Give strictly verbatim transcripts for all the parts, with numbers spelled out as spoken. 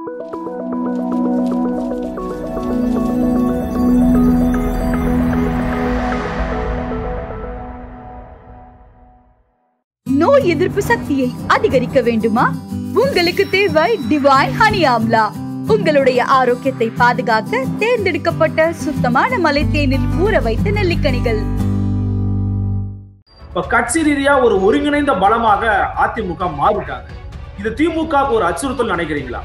நோய் எதிர்ப்பு சக்தியை அதிகரிக்க வேண்டுமா? உங்களுக்கு தேவை டிவைன் ஹனி ஆம்லா. உங்களுடைய ஆரோக்கியத்தை பாதுகாக்க தேர்ந்தெடுக்கப்பட்ட சுத்தமான மலை தேனில் ஊற வைத்த நெல்லிக்கனிகள். கட்சி ரீதியா ஒரு ஒருங்கிணைந்த பலமாக அதிமுக மாறிட்டாங்க. இது திமுக ஒரு அச்சுறுத்தல் நினைக்கிறீங்களா?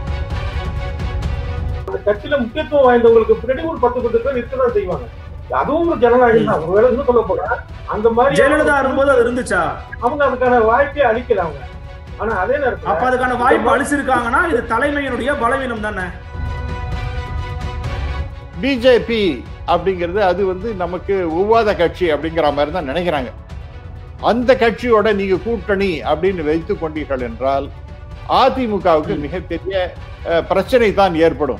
கட்சியில முக்கியத்துவம் வாய்ந்தவங்களுக்கு பின்னாடி ஒரு பத்து பத்து பேர் இருக்கதான் செய்வாங்க. அதுவும் ஒரு ஜனநாயகம் தான். ஒருவேளை இன்னும் சொல்ல போனா அந்த மாதிரி ஜெயலலிதா இருக்கும்போது அது இருந்துச்சா? அவங்க அதுக்கான வாய்ப்பை அளிக்கிறாங்க. ஆனா அதே நேரத்தில் அப்ப அதுக்கான வாய்ப்பு அளிச்சிருக்காங்கன்னா இது தலைமையினுடைய பலவீனம் தானே. பிஜேபி அப்படிங்கிறது அது வந்து நமக்கு ஒவ்வாத கட்சி அப்படிங்கிற மாதிரி தான் நினைக்கிறாங்க. அந்த கட்சியோட நீங்க கூட்டணி அப்படின்னு வைத்துக் கொண்டீர்கள் என்றால் அதிமுகவுக்கு மிகப்பெரிய பிரச்சனை தான் ஏற்படும்.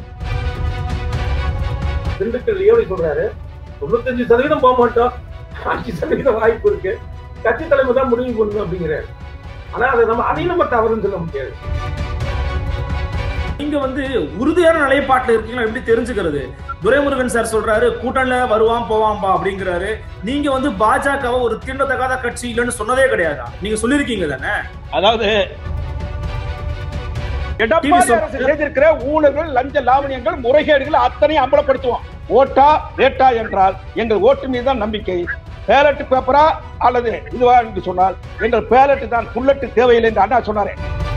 திண்டுக்கல் ஏவடி சொல்றாரு தொண்ணூத்தஞ்சு சதவீதம் போக மாட்டோம், அஞ்சு சதவீதம் வாய்ப்பு இருக்கு, கட்சி தலைமை தான் முடிவு பண்ணணும் அப்படிங்கிறாரு. ஆனா அதை நம்ம அதையும் நம்ம தவறுன்னு சொல்ல முடியாது. நீங்க வந்து உறுதியான நிலைப்பாட்டுல இருக்கீங்களா எப்படி தெரிஞ்சுக்கிறது? துரைமுருகன் சார் சொல்றாரு கூட்டணில வருவான் போவான்பா அப்படிங்கிறாரு. நீங்க வந்து பாஜகவை ஒரு தீண்டத்தகாத கட்சி இல்லைன்னு சொன்னதே கிடையாதா? நீங்க சொல்லிருக்கீங்க தானே. அதாவது எடப்பாடி அரசு செய்திருக்கிற ஊழல்கள், லஞ்ச லாவணியங்கள், முறைகேடுகள் அத்தனை அம்பலப்படுத்துவோம். ஓட்டா வேட்டா என்றால் எங்கள் ஓட்டு மீது தான் நம்பிக்கை. பேலட் பேப்பரா அல்லது இதுவா என்று சொன்னால் எங்கள் பேலட் தான், புல்லட்டு தேவையில்லை என்று அண்ணா சொன்னாரே.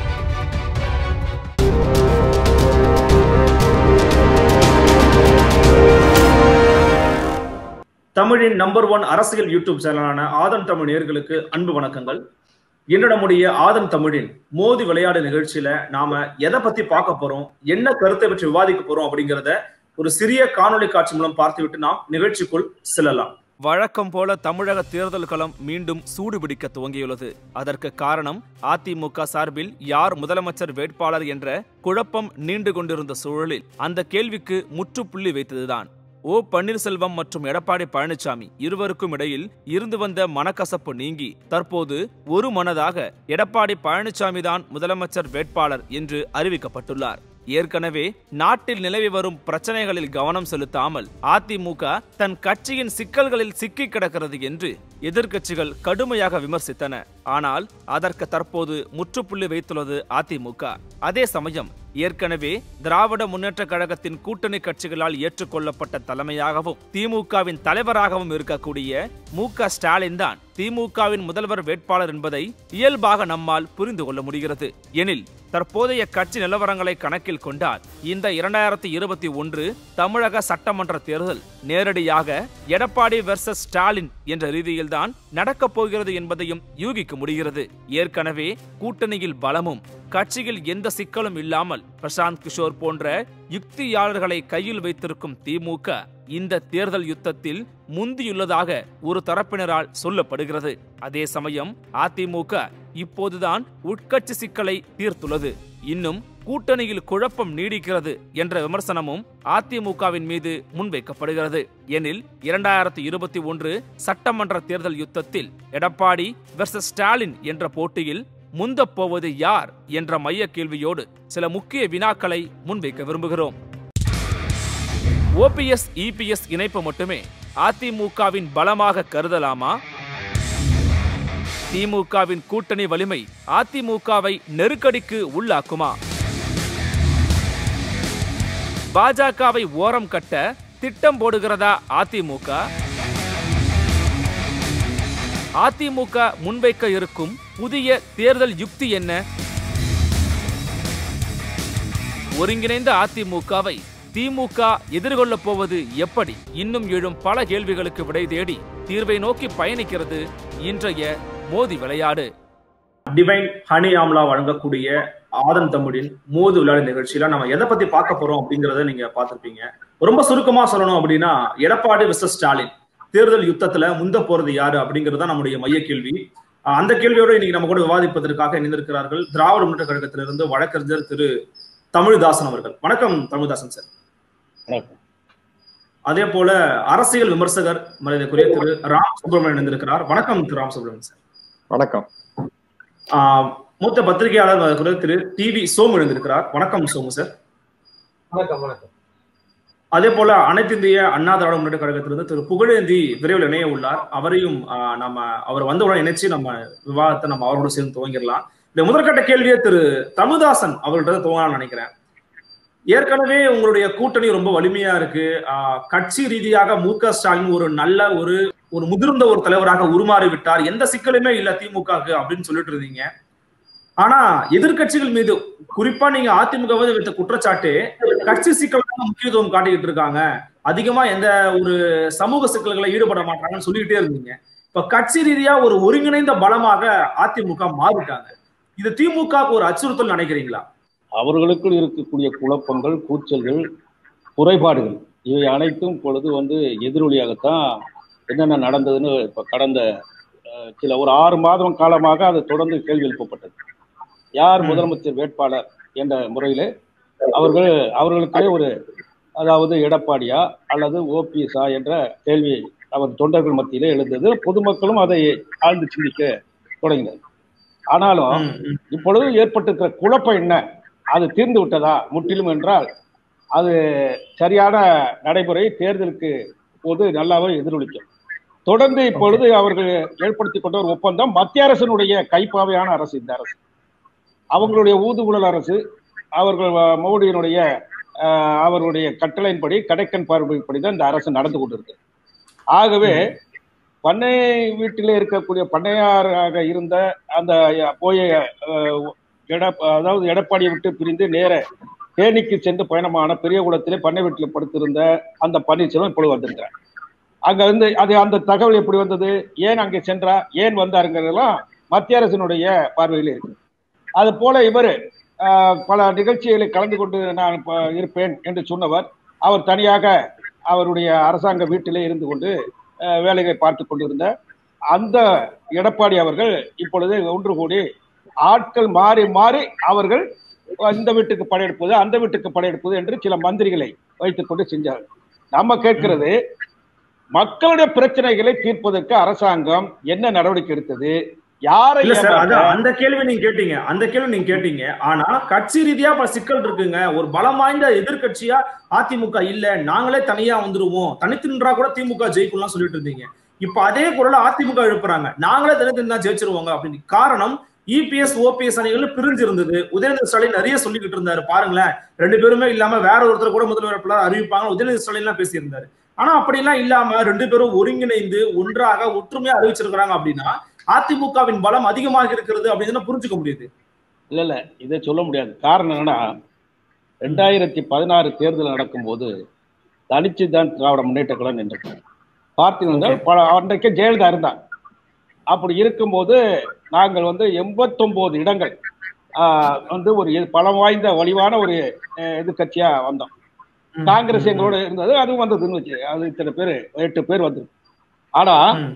தமிழின் நம்பர் ஒன் அரசியல் யூடியூப் சேனலான ஆதன் தமிழ் நேயர்களுக்கு அன்பு வணக்கங்கள். இன்று நம்முடைய ஆதன் தமிழின் மோதி விளையாடு நிகழ்ச்சியில நாம எதை பத்தி பார்க்க போறோம், என்ன கருத்தை பற்றி விவாதிக்க போறோம் அப்படிங்கிறத ஒரு சிறிய காணொலி காட்சி மூலம் பார்த்துவிட்டு நாம் நிகழ்ச்சிக்குள் செல்லலாம். வழக்கம் போல தமிழக தேர்தல் களம் மீண்டும் சூடுபிடிக்க துவங்கியுள்ளது. அதற்கு காரணம் அதிமுக சார்பில் யார் முதலமைச்சர் வேட்பாளர் என்ற குழப்பம் நீண்டு கொண்டிருந்த சூழலில் அந்த கேள்விக்கு முற்றுப்புள்ளி வைத்ததுதான். ஓ பன்னீர்செல்வம் மற்றும் எடப்பாடி பழனிசாமி இருவருக்கும் இடையில் இருந்து வந்த மனக்கசப்பு நீங்கி தற்போது ஒரு மனதாக எடப்பாடி பழனிசாமி தான் முதலமைச்சர் வேட்பாளர் என்று அறிவிக்கப்பட்டுள்ளார். ஏற்கனவே நாட்டில் நிலவி வரும் பிரச்சனைகளில் கவனம் செலுத்தாமல் அதிமுக தன் கட்சியின் சிக்கல்களில் சிக்கி கிடக்கிறது என்று எதிர்க்கட்சிகள் கடுமையாக விமர்சித்தன. ஆனால் அதற்கு தற்போது முற்றுப்புள்ளி வைத்துள்ளது அதிமுக. அதே சமயம் ஏற்கனவே திராவிட முன்னேற்ற கழகத்தின் கூட்டணி கட்சிகளால் ஏற்றுக்கொள்ளப்பட்ட தலைமையாகவும் திமுகவின் தலைவராகவும் இருக்கக்கூடிய மு க ஸ்டாலின் தான் திமுகவின் முதல்வர் வேட்பாளர் என்பதை இயல்பாக நம்மால் புரிந்து கொள்ள முடிகிறது. எனில் தற்போதைய கட்சி நிலவரங்களை கணக்கில் கொண்டால் இந்த இரண்டாயிரத்தி இருபத்தி ஒன்று தமிழக சட்டமன்ற தேர்தல் நேரடியாக எடப்பாடி வெர்சஸ் ஸ்டாலின் என்ற ரீதியில்தான் நடக்கப் போகிறது என்பதையும் யூகிக்க முடிகிறது. ஏற்கனவே கூட்டணியில் பலமும் கட்சியில் எந்த சிக்கலும் இல்லாமல் பிரசாந்த் கிஷோர் போன்ற யுக்தியாளர்களை கையில் வைத்திருக்கும் திமுக இந்த தேர்தல் யுத்தத்தில் முந்தியுள்ளதாக ஒரு தரப்பினரால் சொல்லப்படுகிறது. அதே சமயம் அதிமுக இப்போதுதான் உட்கட்சி சிக்கலை தீர்த்துள்ளது. இன்னும் கூட்டணியில் குழப்பம் நீடிக்கிறது என்ற விமர்சனமும் அதிமுகவின் மீது முன்வைக்கப்படுகிறது. எனில் இரண்டாயிரத்தி இருபத்தி ஒன்று சட்டமன்ற தேர்தல் யுத்தத்தில் எடப்பாடி வெர்சஸ் ஸ்டாலின் என்ற போட்டியில் முந்தப் போவது யார் என்ற மைய கேள்வியோடு சில முக்கிய வினாக்களை முன்வைக்க விரும்புகிறோம். ஓபிஎஸ் இபிஎஸ் இணைப்பு மட்டுமே அதிமுகவின் பலமாக கருதலாமா? திமுகவின் கூட்டணி வலிமை அதிமுகவை நெருக்கடிக்கு உள்ளாக்குமா? பாஜகவை ஓரம் கட்ட திட்டம் போடுகிறதா அதிமுக? அதிமுக முன்வைக்க இருக்கும் புதிய தேர்தல் யுக்தி என்ன? ஒருங்கிணைந்த அதிமுகவை திமுக எதிர்கொள்ளப் போவது எப்படி? இன்னும் எழும் பல கேள்விகளுக்கு விடை தேடி தீர்வை நோக்கி பயணிக்கிறது இன்றைய மோதி விளையாடு. டிவைன் ஹனி ஆம்லா வழங்கக்கூடிய ஆதன் தமிழின் மோதி விளையாடு நிகழ்ச்சியில நம்ம எதை பத்தி பார்க்க போறோம் அப்படிங்கறத நீங்க பார்த்திருப்பீங்க. ரொம்ப சுருக்கமா சொல்லணும் அப்படின்னா எடப்பாடி வெர்சஸ் ஸ்டாலின் தேர்தல் யுத்தத்துல முந்த போறது யாரு அப்படிங்கிறது நம்முடைய மைய கேள்வி. அந்த கேள்வியோடு இன்னைக்கு நம்ம கூட விவாதிப்பதற்காக இணைந்திருக்கிறார்கள் திராவிட முன்னேற்ற கழகத்திலிருந்து வழக்கறிஞர் திரு தமிழ்தாசன் அவர்கள். வணக்கம் தமிழ்தாசன் சார். அதே போல அரசியல் விமர்சகர் மரியாதைக்குரிய திரு ராம் சுப்ரமணியன் இணைந்திருக்கிறார். வணக்கம் திரு ராம் சுப்ரமணியன் சார். வணக்கம். ஆஹ் மூத்த பத்திரிகையாளர் திரு டி வி சோமு எழுந்திருக்கிறார். வணக்கம் சோமு சார். வணக்கம் வணக்கம். அதே போல அனைத்து இந்திய அண்ணா திராவிட முன்னேற்ற கழகத்திலிருந்து திரு புகழேந்தி விரைவில் இணைய உள்ளார். அவரையும் நம்ம அவர் வந்தவுடன் இணைச்சு நம்ம விவாதத்தை நம்ம அவரோடு சேர்ந்து துவங்கிடலாம். இந்த முதற்கட்ட கேள்வியை திரு தமிழ்தாசன் அவர்கள்ட்ட துவங்கலாம் நினைக்கிறேன். ஏற்கனவே உங்களுடைய கூட்டணி ரொம்ப வலிமையா இருக்கு. ஆஹ் கட்சி ரீதியாக மு க ஸ்டாலின் ஒரு நல்ல ஒரு ஒரு முதிர்ந்த ஒரு தலைவராக உருமாறி விட்டார், எந்த சிக்கலுமே இல்ல திமுகவுக்கு அப்படின்னு சொல்லிட்டு இருந்தீங்க. ஆனா எதிர்கட்சிகள் மீது குறிப்பா நீங்க அதிமுக வைத்த குற்றச்சாட்டு கட்சி சிக்கலுக்கு முக்கியத்துவம் காட்டிக்கிட்டு இருக்காங்க, அதிகமா எந்த ஒரு சமூக சிக்கல்களை ஈடுபட மாட்டாங்கன்னு சொல்லிக்கிட்டே இருந்தீங்க. இப்ப கட்சி ரீதியா ஒரு ஒருங்கிணைந்த பலமாக அதிமுக மாறிட்டாங்க. இது திமுகவுக்கு ஒரு அச்சுறுத்தல் நினைக்கிறீங்களா? அவர்களுக்குள் இருக்கக்கூடிய குழப்பங்கள், கூச்சல்கள், குறைபாடுகள் இவை அனைத்தும் பொழுது வந்து எதிரொலியாகத்தான் என்னென்ன நடந்ததுன்னு இப்ப கடந்த சில ஒரு ஆறு மாதம் காலமாக அது தொடர்ந்து கேள்வி எழுப்பப்பட்டது. யார் முதலமைச்சர் வேட்பாளர் என்ற முறையிலே அவர்கள் அவர்களுக்கே ஒரு அதாவது எடப்பாடியா அல்லது ஓபிஎஸ்ஆ என்ற கேள்வி அவர் தொண்டர்கள் மத்தியிலே எழுந்தது. பொதுமக்களும் அதை ஆழ்ந்து சிந்திக்க தொடங்கினர். ஆனாலும் இப்பொழுது ஏற்பட்டிருக்கிற குழப்பம் என்ன, அது தீர்ந்து விட்டதா முற்றிலும் என்றால் அது சரியான நடைமுறை தேர்தலுக்கு போது நல்லாவே எதிரொலிக்கும். தொடர்ந்து இப்பொழுது அவர்கள் ஏற்படுத்திக் கொண்ட ஒரு ஒப்பந்தம் மத்திய அரசினுடைய கைப்பாவையான அரசு இந்த அரசு, அவங்களுடைய ஊதுகுழல் அரசு. அவர்கள் மோடியினுடைய அவருடைய கட்டளையின்படி கடைக்கன் பார்வைப்படி தான் இந்த அரசு நடந்து கொண்டிருக்கு. ஆகவே பண்ணை வீட்டிலே இருக்கக்கூடிய பண்ணையாராக இருந்த அந்த போய அதாவது எடப்பாடியை விட்டு பிரிந்து நேர தேனிக்கு சென்று பயணமான பெரியகுளத்திலே பண்ணை வீட்டில் படுத்திருந்த அந்த பன்னீர்செல்வம் இப்பொழுது வந்திருக்கிறார். அங்க வந்து அது அந்த தகவல் எப்படி வந்தது, ஏன் அங்கே சென்றா, ஏன் வந்தாருங்கிறதெல்லாம் மத்திய அரசினுடைய பார்வையில் இருக்கு. அது போல இவர் பல நிகழ்ச்சிகளில் கலந்து கொண்டு நான் இருப்பேன் என்று சொன்னவர் அவர் தனியாக அவருடைய அரசாங்க வீட்டிலே இருந்து கொண்டு வேலைகளை பார்த்து கொண்டிருந்த அந்த எடப்பாடி அவர்கள் இப்பொழுது ஒன்று கூடி ஆட்கள் மாறி மாறி அவர்கள் இந்த வீட்டுக்கு படையெடுப்பது அந்த வீட்டுக்கு படையெடுப்பது என்று சில மந்திரிகளை வைத்துக் கொண்டு செஞ்சார்கள். நம்ம கேட்கிறது, மக்களுடைய பிரச்சனைகளை தீர்ப்பதற்கு அரசாங்கம் என்ன நடவடிக்கை எடுத்தது, யாரை? அந்த கேள்வி நீங்க கேட்டீங்க, அந்த கேள்வி நீங்க கேட்டீங்க. ஆனா கட்சி ரீதியா பல சிக்கல் இருக்குங்க. ஒரு பலம் வாய்ந்த எதிர்கட்சியா அதிமுக இல்ல, நாங்களே தனியா வந்துருவோம், தனித்து நின்றா கூட திமுக ஜெயிக்கும்லாம் சொல்லிட்டு இருந்தீங்க. இப்ப அதே குரல அதிமுக எழுப்புறாங்க, நாங்களே தனித்து நின்றா ஜெயிச்சிருவாங்க அப்படின்னு. காரணம் இபிஎஸ் ஓபிஎஸ் அணிகள் பிரிஞ்சு இருந்தது. உதயநிதி ஸ்டாலின் நிறைய சொல்லிக்கிட்டு இருந்தாரு, பாருங்களேன் ரெண்டு பேருமே இல்லாம வேற ஒருத்தர் கூட முதல்வர் அறிவிப்பாங்க உதயநிதி ஸ்டாலின் எல்லாம் பேசி இருந்தாரு. ஆனா அப்படிலாம் இல்லாம ரெண்டு பேரும் ஒருங்கிணைந்து ஒன்றாக ஒற்றுமையா அறிவிச்சிருக்கிறாங்க. அப்படின்னா அதிமுகவின் பலம் அதிகமாக இருக்கிறது அப்படின்னு புரிஞ்சுக்க முடியுது. இல்ல இல்ல இதை சொல்ல முடியாது. காரணம் என்னன்னா, ரெண்டாயிரத்தி பதினாறு தேர்தல் நடக்கும் போது தனிச்சு தான் திராவிட முன்னேற்ற கழகம் நின்றது. பார்த்தீங்கன்னா அன்றைக்கு ஜெயலலிதா இருந்தார். அப்படி இருக்கும்போது நாங்கள் வந்து எண்பத்தி ஒன்பது இடங்கள் வந்து ஒரு பலம் வாய்ந்த வலிவான ஒரு எதிர்கட்சியா வந்தோம். காங்கிரஸ் எங்களோட இருந்தது, அதுவும் வந்ததுன்னு வச்சு அது இத்தனை பேர் எட்டு பேர் வந்தது. ஆனா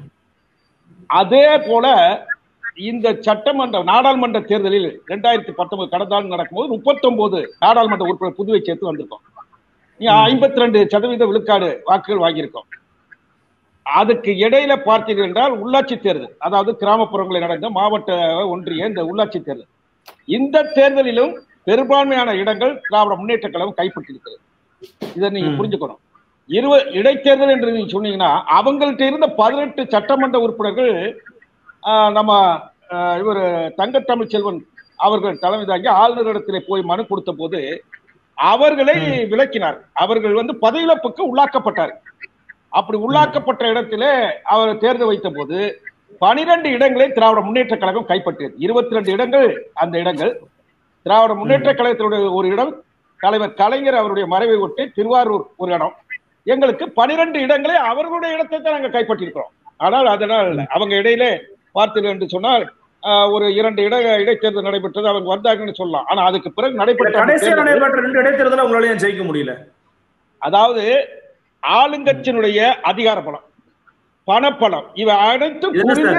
அதே போல இந்த சட்டமன்ற நாடாளுமன்ற தேர்தலில் ரெண்டாயிரத்தி பத்தொன்பது கடந்த ஆண்டு நடக்கும்போது முப்பத்தி ஒன்பது நாடாளுமன்ற உறுப்பினர் புதுவை சேர்த்து வந்திருக்கோம். ஐம்பத்தி ரெண்டு சதவீத விழுக்காடு வாக்குகள் வாங்கியிருக்கோம். அதுக்கு இடையில பார்த்தீர்கள் என்றால் உள்ளாட்சி தேர்தல், அதாவது கிராமப்புறங்களில் நடந்த மாவட்ட ஒன்றிய இந்த உள்ளாட்சி தேர்தல், இந்த தேர்தலிலும் பெரும்பான்மையான இடங்கள் திராவிட முன்னேற்ற கழகம் கைப்பற்றிருக்கிறது. இதை நீங்க புரிஞ்சுக்கணும். இருவ இடைத்தேர்தல் என்று நீங்க சொன்னீங்கன்னா அவங்கள்ட்ட இருந்த பதினெட்டு சட்டமன்ற உறுப்பினர்கள் நம்ம இவர் தங்க தமிழ்ச்செல்வன் அவர்கள் தலைமை தாங்கி ஆளுநரிடத்திலே போய் மனு கொடுத்த போது அவர்களை விலக்கினார். அவர்கள் வந்து பதவியிழப்புக்கு உள்ளாக்கப்பட்டார். அப்படி உள்ளாக்கப்பட்ட இடத்திலே அவர் தேர்தல் வைத்த போது பனிரெண்டு இடங்களை திராவிட முன்னேற்ற கழகம் கைப்பற்றியது. இருபத்தி ரெண்டு இடங்கள் அந்த இடங்கள் திராவிட முன்னேற்ற கழகத்தினுடைய ஒரு இடம், தலைவர் கலைஞர் அவருடைய மறைவை ஒட்டி திருவாரூர் ஒரு இடம், எங்களுக்கு பனிரெண்டு இடங்களை அவர்களுடைய இடத்தை தான் நாங்கள் கைப்பற்றியிருக்கிறோம். ஆனால் அதனால் அவங்க இடையிலே பார்த்தீர்கள் என்று சொன்னால் ஒரு இரண்டு இட இடைத்தேர்தல் நடைபெற்றது, அவங்க வந்தாங்கன்னு சொல்லலாம். ஆனா அதுக்கு பிறகு நடைபெற்ற ரெண்டு இடைத்தேர்தலை உங்களால ஜெயிக்க முடியல. அதாவது ஆளுங்கட்சியினுடைய அதிகார பலம், பணப்பலம், இவை அனைத்தும்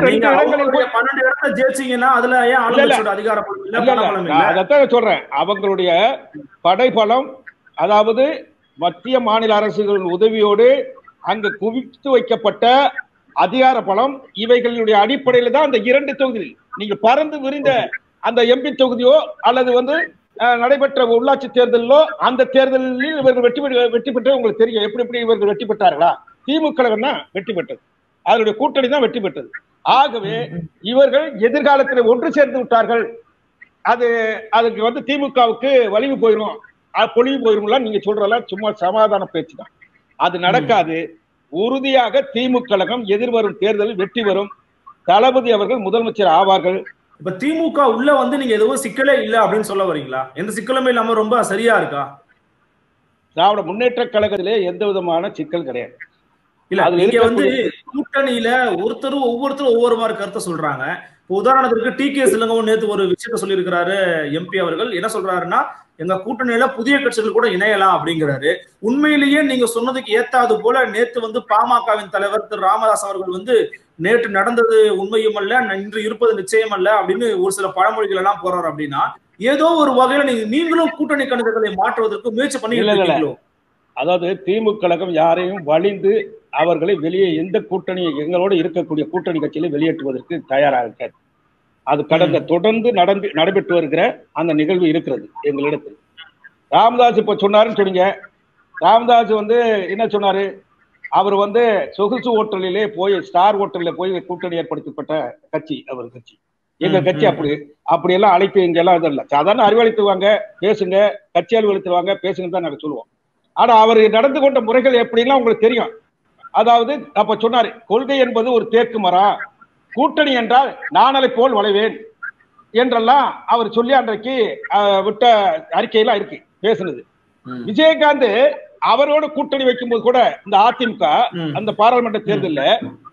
அதைத்தான் சொல்றேன். அவங்களுடைய படைபலம், அதாவது மத்திய மாநில அரசுகளின் உதவியோடு அங்கு குவித்து வைக்கப்பட்ட அதிகார பலம், இவைகளுடைய அடிப்படையில் தான் அந்த இரண்டு தொகுதியில் நீங்க பறந்து விரிந்த அந்த எம்பி தொகுதியோ அல்லது வந்து நடைபெற்ற உள்ளாட்சி தேர்தலிலோ அந்த தேர்தலில் இவர்கள் வெற்றி வெற்றி பெற்றது உங்களுக்கு தெரியும். எப்படி எப்படி இவர்கள் வெற்றி பெற்றார்களா? திமுக தான் வெற்றி பெற்றது, அதனுடைய கூட்டணி தான் வெற்றி பெற்றது. ஆகவே இவர்கள் எதிர்காலத்தில் ஒன்று சேர்ந்து விட்டார்கள், அது அதுக்கு வந்து திமுகவுக்கு வலிவு போயிடும், பொலிவு போயிடும் நீங்க சொல்றதெல்லாம் சும்மா சமாதான பேச்சு தான். அது நடக்காது. உறுதியாக திமுக கழகம் எதிர்வரும் தேர்தலில் வெற்றி பெறும். தளபதி அவர்கள் முதலமைச்சர் ஆவார்கள். இப்ப திமுக உள்ள வந்து நீங்க எதுவும் சிக்கலே இல்ல அப்படின்னு சொல்ல வரீங்களா? எந்த சிக்கலுமே இல்லாம ரொம்ப சரியா இருக்கா? திராவிட முன்னேற்ற கழகத்திலே எந்த விதமான சிக்கல் கிடையாது. இல்ல நீங்க வந்து கூட்டணியில ஒருத்தரும் ஒவ்வொருத்தரும் ஒவ்வொரு மாதிரி கருத்தை சொல்றாங்க. இப்போ உதாரணத்துக்கு டி கே சிலங்கவன் நேத்து ஒரு விஷயத்த சொல்லியிருக்கிறாரு. எம்பி அவர்கள் என்ன சொல்றாருன்னா, எங்க கூட்டணியில புதிய கட்சிகள் கூட இணையலாம் அப்படிங்கிறாரு. உண்மையிலேயே நீங்க சொன்னதுக்கு ஏத்தாது போல நேத்து வந்து பாமகவின் தலைவர் திரு ராமதாஸ் அவர்கள் வந்து நேற்று நடந்தது உண்மையும் அல்ல, இன்று இருப்பது நிச்சயம் அல்ல அப்படின்னு ஒரு சில பழமொழிகள் எல்லாம் போறாரு. அப்படின்னா ஏதோ ஒரு வகையில நீங்க நீங்களும் கூட்டணி கணக்குகளை மாற்றுவதற்கு முயற்சி பண்ணி இருக்கீங்களோ? அதாவது திமுக கழகம் யாரையும் வலிந்து அவர்களை வெளியே எந்த கூட்டணி எங்களோடு இருக்கக்கூடிய கூட்டணி கட்சியில வெளியேற்றுவதற்கு தயாராக இருக்காது. அது கடந்த தொடர்ந்து நடந்து நடைபெற்று வருகிற அந்த நிகழ்வு இருக்கிறது எங்களிடத்தில். ராமதாஸ் இப்ப சொன்னாருன்னு சொன்னீங்க. ராமதாஸ் வந்து என்ன சொன்னாரு? அவர் வந்து சொகுசு ஓட்டலிலே போய் ஸ்டார் ஓட்டலில போய் கூட்டணி ஏற்படுத்தப்பட்ட கட்சி அவர் கட்சி. எங்க கட்சி அப்படி அப்படி எல்லாம் அழைப்பு இங்க எல்லாம் இல்லை. சாதாரண அறிவழைத்துவாங்க, பேசுங்க, கட்சி அலுவலத்துவாங்க, பேசுங்கன்னு தான் நாங்க சொல்லுவோம். ஆனா அவர் நடந்து கொண்ட முறைகள் எப்படின்னா உங்களுக்கு தெரியும். அதாவது அப்ப சொன்னாரு, கொள்கை என்பது ஒரு தேக்கு மரம், கூட்டணி என்றால் நானலை போல் வளைவேன் என்றெல்லாம் அவர் சொல்லி அன்றைக்கு விட்ட அறிக்கையெல்லாம் இருக்கு பேசுனது. விஜயகாந்த் அவரோட கூட்டணி வைக்கும் போது கூட இந்த அதிமுக அந்த பாராளுமன்ற தேர்தலில்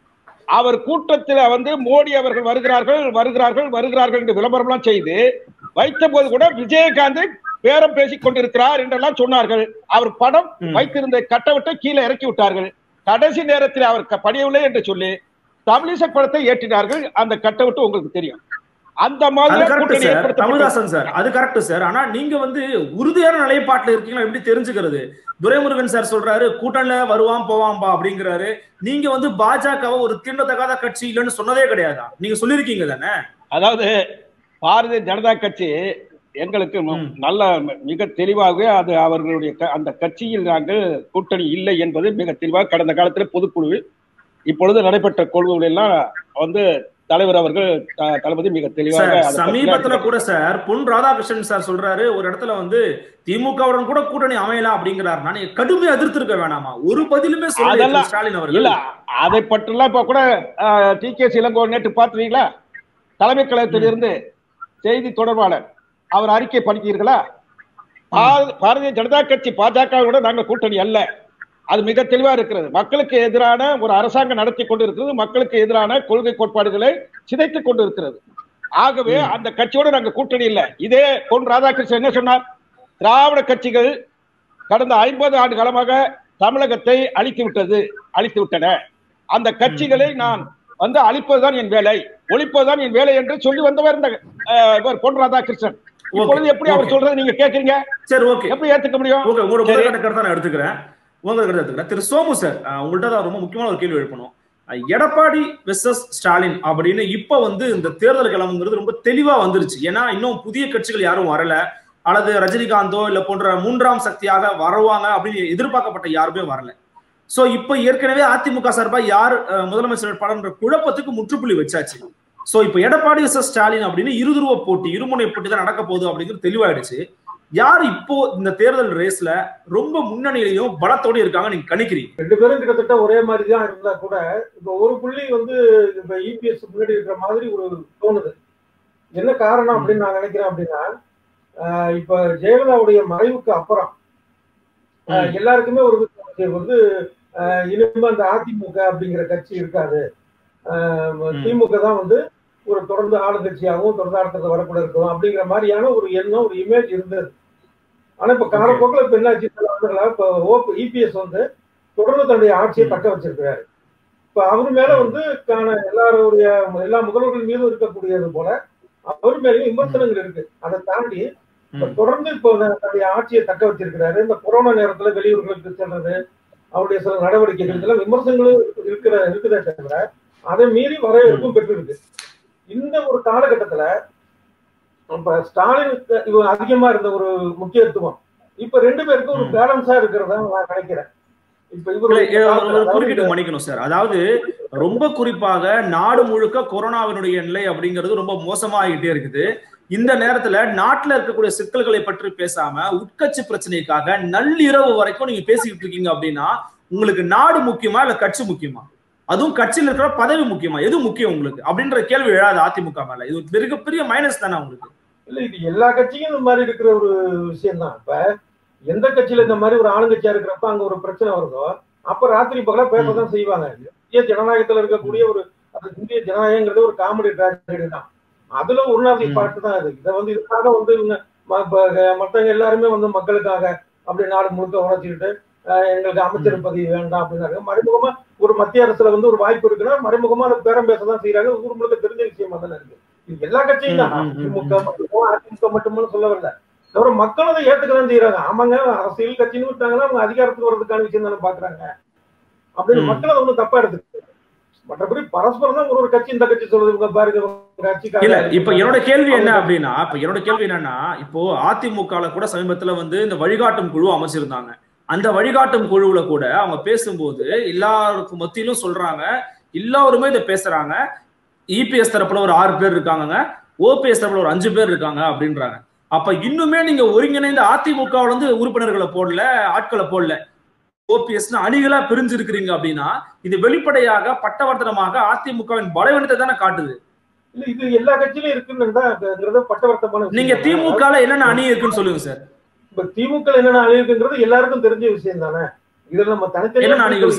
அவர் கூட்டத்தில் வந்து மோடி அவர்கள் வருகிறார்கள் வருகிறார்கள் வருகிறார்கள் என்று விளம்பரம் எல்லாம் செய்து வைத்த போது கூட விஜயகாந்த் பேரம் பேசிக் கொண்டிருக்கிறார் என்றெல்லாம் சொன்னார்கள். அவர் படம் வைத்திருந்த கட்டவிட்டை கீழே இறக்கி விட்டார்கள். கடைசி நேரத்தில் அவர் படியவில்லை என்று சொல்லி தமிழிசை படத்தை ஏற்றினார்கள். அந்த கட்டவிட்டு உங்களுக்கு தெரியும். அந்த மாதிரி தமிழ்தாசன் சார், அது கரெக்ட் சார். ஆனா நீங்க வந்து உறுதியான நிலைப்பாட்டுல இருக்கீங்களா எப்படி தெரிஞ்சுக்கிறது? துரைமுருகன் சார் சொல்றாரு கூட்டணில வருவான் போவான்பா அப்படிங்கிறாரு. நீங்க வந்து பாஜகவை ஒரு தீண்டத்தகாத கட்சி இல்லைன்னு சொன்னதே கிடையாதா? நீங்க சொல்லிருக்கீங்க தானே? அதாவது பாரதிய ஜனதா கட்சி எங்களுக்கு நல்ல மிக தெளிவாக அது அவர்களுடைய அந்த கட்சியில் நாங்கள் கூட்டணி இல்லை என்பது மிக தெளிவாக கடந்த காலத்தில் பொதுக்குழுவில் இப்பொழுது நடைபெற்ற கொள்கைகள் எல்லாம் வந்து தலைவர் அவர்கள் தளபதி மிக தெளிவாக சமீபத்துல கூட சார் பொன் ராதாகிருஷ்ணன் சார் சொல்றாரு ஒரு இடத்துல வந்து திமுகவுடன் கூட கூட்டணி அமையலாம் அப்படிங்கிறாரு. நான் கடுமையா எதிர்த்து இருக்க வேணாமா? ஒரு பதிலுமே சொல்லல ஸ்டாலின் அவர்கள். இல்ல அதை பற்றிலாம் இப்ப கூட டி கே சிலங்கோவன் நேற்று பார்த்துருக்கீங்களா? தலைமை கழகத்திலிருந்து செய்தி தொடர்பாளர் அவர் அறிக்கை படிக்கிறீர்களா? பாரதிய ஜனதா கட்சி பாஜகவோட நாங்கள் கூட்டணி அல்ல, அது மிக தெளிவா இருக்கிறது. மக்களுக்கு எதிரான ஒரு அரசாங்கம் நடத்தி கொண்டு இருக்கிறது, மக்களுக்கு எதிரான கொள்கை கோட்பாடுகளை சிதைத்துக் கொண்டு இருக்கிறது. ஆகவே அந்த கட்சியோட நாங்க கூட்டணி இல்லை. இதே பொன் ராதாகிருஷ்ணன் என்ன சொன்னார்? திராவிட கட்சிகள் கடந்த ஐம்பது ஆண்டு காலமாக தமிழகத்தை அழித்து விட்டது அழித்து விட்டன. அந்த கட்சிகளை நான் வந்து அழிப்பதுதான் என் வேலை, ஒழிப்பதுதான் என் வேலை என்று சொல்லி வந்தவர் இந்த பொன் ராதாகிருஷ்ணன். இப்பொழுது எப்படி அவர் சொல்றது நீங்க கேக்குறீங்க? சரி, ஓகே, எப்படி ஏத்துக்க முடியும்? ஓகே, உங்களோட கருத்தை நான் எடுத்துக்கிறேன். திரு சோமு சார், உங்கள்கிட்ட ரொம்ப முக்கியமான ஒரு கேள்வி எழுப்பணும். எடப்பாடி வெர்சஸ் ஸ்டாலின் அப்படின்னு இப்ப வந்து இந்த தேர்தல் கிளம்புங்கிறது ரொம்ப தெளிவா வந்துருச்சு. ஏன்னா இன்னும் புதிய கட்சிகள் யாரும் வரல, அல்லது ரஜினிகாந்தோ இல்ல போன்ற மூன்றாம் சக்தியாக வருவாங்க அப்படின்னு எதிர்பார்க்கப்பட்ட யாருமே வரல. சோ இப்ப ஏற்கனவே அதிமுக சார்பா யார் முதலமைச்சர் வேட்பாளர் குழப்பத்துக்கு முற்றுப்புள்ளி வச்சாச்சு. சோ இப்ப எடப்பாடி வெர்சஸ் ஸ்டாலின் அப்படின்னு இருதுருவ போட்டி, இருமுனை போட்டி தான் நடக்க போகுது அப்படிங்கிறது தெளிவாயிடுச்சு. யார் இப்போ இந்த தேர்தல் ரேஸ்ல ரொம்ப முன்னணியிலையும் பலத்தோடு இருக்காங்க நீங்க கணிக்கிறீங்க? ரெண்டு பேரும் கிட்டத்தட்ட ஒரே மாதிரி தான் இருந்தா கூட இப்ப ஒரு புள்ளி வந்து இப்ப இபிஎஸ் முன்னாடி இருக்கிற மாதிரி ஒரு தோணுது. என்ன காரணம் அப்படின்னு நான் நினைக்கிறேன் அப்படின்னா, இப்ப ஜெயலலிதாவுடைய மறைவுக்கு அப்புறம் எல்லாருக்குமே ஒரு வந்து இனிமே அந்த அதிமுக அப்படிங்கிற கட்சி இருக்காது, திமுக தான் வந்து ஒரு தொடர்ந்து ஆளுங்கட்சியாகவும் தொடர்ந்து ஆட்டத்தை வரக்கூட இருக்கும் அப்படிங்கிற மாதிரியான ஒரு எண்ணம், ஒரு இமேஜ் இருந்தது. ஆனா இப்ப காலப்போக்கில் இப்ப என்ன ஆச்சு, இப்ப இபிஎஸ் வந்து தொடர்ந்து தன்னுடைய ஆட்சியை தக்க வச்சிருக்கிறாரு. இப்ப அவர் மேல வந்து எல்லாருடைய எல்லா முதல்வர்கள் மீதும் இருக்கக்கூடியது போல அவர் மேலேயும் விமர்சனங்கள் இருக்கு. அதை தாண்டி தொடர்ந்து இப்போ தன்னுடைய ஆட்சியை தக்க வச்சிருக்கிறாரு. இந்த கொரோனா நேரத்துல வெளியூர்களுக்கு செல்றது, அவருடைய சில நடவடிக்கைகள் இதெல்லாம் விமர்சனங்களும் இருக்கிற இருக்குதே தவிர அதை மீறி வரவேற்பும் பெற்றிருக்கு. இந்த ஒரு காலகட்டத்துல இப்ப ஸ்டாலினுக்கு இவ அதிகமா இருந்த ஒரு முக்கியத்துவம் இப்ப ரெண்டு பேருக்கும் ஒரு பேலன்ஸா இருக்கிறதா நான் நினைக்கிறேன். இப்ப இவரு குறுக்கிட்டு மன்னிக்கணும் சார். அதாவது ரொம்ப குறிப்பாக நாடு முழுக்க கொரோனாவினுடைய நிலை அப்படிங்கிறது ரொம்ப மோசமாகிட்டே இருக்குது. இந்த நேரத்துல நாட்டுல இருக்கக்கூடிய சிக்கல்களை பற்றி பேசாம உட்கட்சி பிரச்சனைக்காக நள்ளிரவு வரைக்கும் நீங்க பேசிக்கிட்டு இருக்கீங்க அப்படின்னா உங்களுக்கு நாடு முக்கியமா இல்ல கட்சி முக்கியமா? அதுவும் கட்சியில் இருக்கிற பதவி முக்கியமா? எது முக்கியம் உங்களுக்கு அப்படின்ற கேள்வி எழாது அதிமுக மேல. இது மிகப்பெரிய மைனஸ் தானே உங்களுக்கு? இல்ல, இது எல்லா கட்சியும் இந்த மாதிரி இருக்கிற ஒரு விஷயம் தான். இப்ப எந்த கட்சியில இந்த மாதிரி ஒரு ஆளுங்கட்சியா இருக்கிறப்ப அங்க ஒரு பிரச்சனை வருதோ அப்ப ராத்திரி பகலா பேசதான் செய்வாங்க. இந்திய ஜனநாயகத்துல இருக்கக்கூடிய ஒரு இந்திய ஜனநாயகங்கிறது ஒரு காமெடி டிராஜடி தான். அதுல ஒரு நாள் பாட்டு தான் இது. இதை வந்து இதுக்காக வந்து இவங்க மற்றவங்க எல்லாருமே வந்து மக்களுக்காக அப்படி நாடு முழுக்க உழைச்சிக்கிட்டு எங்களுக்கு அமைச்சர் பதவி வேண்டாம் அப்படின்னாங்க. மறைமுகமா ஒரு மத்திய அரசுல வந்து ஒரு வாய்ப்பு இருக்குன்னா மறைமுகமா அதை பேரம் பேசதான் செய்யறாங்க. ஊர் முழுக்க தெரிஞ்ச விஷயமா தானே இருக்கு. இது எல்லா கட்சியும் தான், திமுக மட்டுமோ அதிமுக மட்டுமோ சொல்ல வரல. தவிர மக்கள் அதை ஏத்துக்கதான் செய்யறாங்க. ஆமாங்க, அரசியல் கட்சின்னு விட்டாங்கன்னா அவங்க அதிகாரத்துக்கு வர்றதுக்கான விஷயம் தானே பாக்குறாங்க அப்படின்னு மக்கள் அதை ஒன்றும் தப்பா எடுத்துக்கு. மற்றபடி பரஸ்பரம் தான் ஒரு ஒரு கட்சி இந்த கட்சி சொல்றது பாருங்க கட்சிக்காக. இல்ல, இப்ப என்னோட கேள்வி என்ன அப்படின்னா இப்ப என்னோட கேள்வி என்னன்னா இப்போ அதிமுகல கூட சமீபத்துல வந்து இந்த வழிகாட்டும் குழு அமைச்சிருந்தாங்க. அந்த வழிகாட்டும் குழுவுல கூட அவங்க பேசும்போது எல்லாருக்கும் மத்தியிலும் சொல்றாங்க, எல்லாருமே இதை பேசுறாங்க. இபிஎஸ் தரப்புல ஒரு ஆறு பேர் இருக்காங்க, ஓபிஎஸ் தரப்புல ஒரு அஞ்சு பேர் இருக்காங்க அப்படின்றாங்க. அப்ப இன்னுமே நீங்க ஒருங்கிணைந்த அதிமுகவுல இருந்து உறுப்பினர்களை போடல, ஆட்களை போடல, ஓபிஎஸ் அணிகளா பிரிஞ்சு இருக்கிறீங்க அப்படின்னா இது வெளிப்படையாக பட்டவர்த்தனமாக அதிமுகவின் பலவீனத்தை தானே காட்டுது. இல்ல, இது எல்லா கட்சியிலும் இருக்குன்னு பட்டவர்த்தமான. நீங்க திமுக என்னென்ன அணி இருக்குன்னு சொல்லுங்க சார். இப்ப திமுக என்னென்ன அணி இருக்குங்கிறது எல்லாருக்கும் தெரிஞ்ச விஷயம் தானே. இதுல நம்ம தனித்தனியா